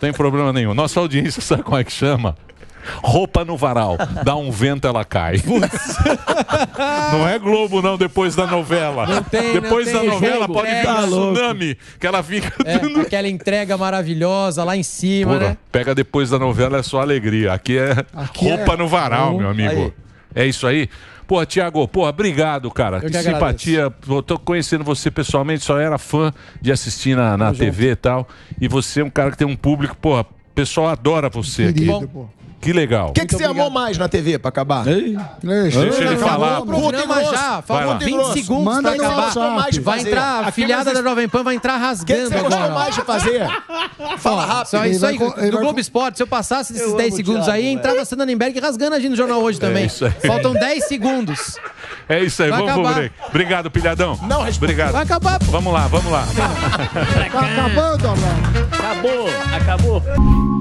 Tem problema nenhum. Nossa audiência sabe como é que chama? Roupa no varal. Dá um vento, ela cai. Não é Globo, não, depois da novela. Depois da novela pode vir um tsunami, que ela fica... Aquela entrega maravilhosa lá em cima, Pura, né? pega depois da novela, é só alegria. Aqui é roupa no varal, meu amigo. Aí. É isso aí? Pô, Thiago, obrigado, cara. Eu Que que simpatia. Eu tô conhecendo você pessoalmente, só era fã de assistir na TV e tal. E você é um cara que tem um público, porra, o pessoal adora você aqui. Que legal. O que você amou mais na TV pra acabar? Deixa ele falar. O programa já, faltam 20 segundos pra acabar. Vai entrar, a filhada da Jovem Pan vai entrar rasgando. O que você gostou mais de fazer? Fala rápido. Isso aí, do Globo Esporte, se eu passasse esses 10 segundos aí, entrava a Sandra Nemberg rasgando a gente no jornal hoje também. isso aí. Faltam 10 segundos. É isso aí, Vai vamos pro acabar. break. Obrigado, pilhadão. Não, obrigado. Vai acabar, pô. Vamos lá, vamos lá. Tá acabando, Orlando. Acabou.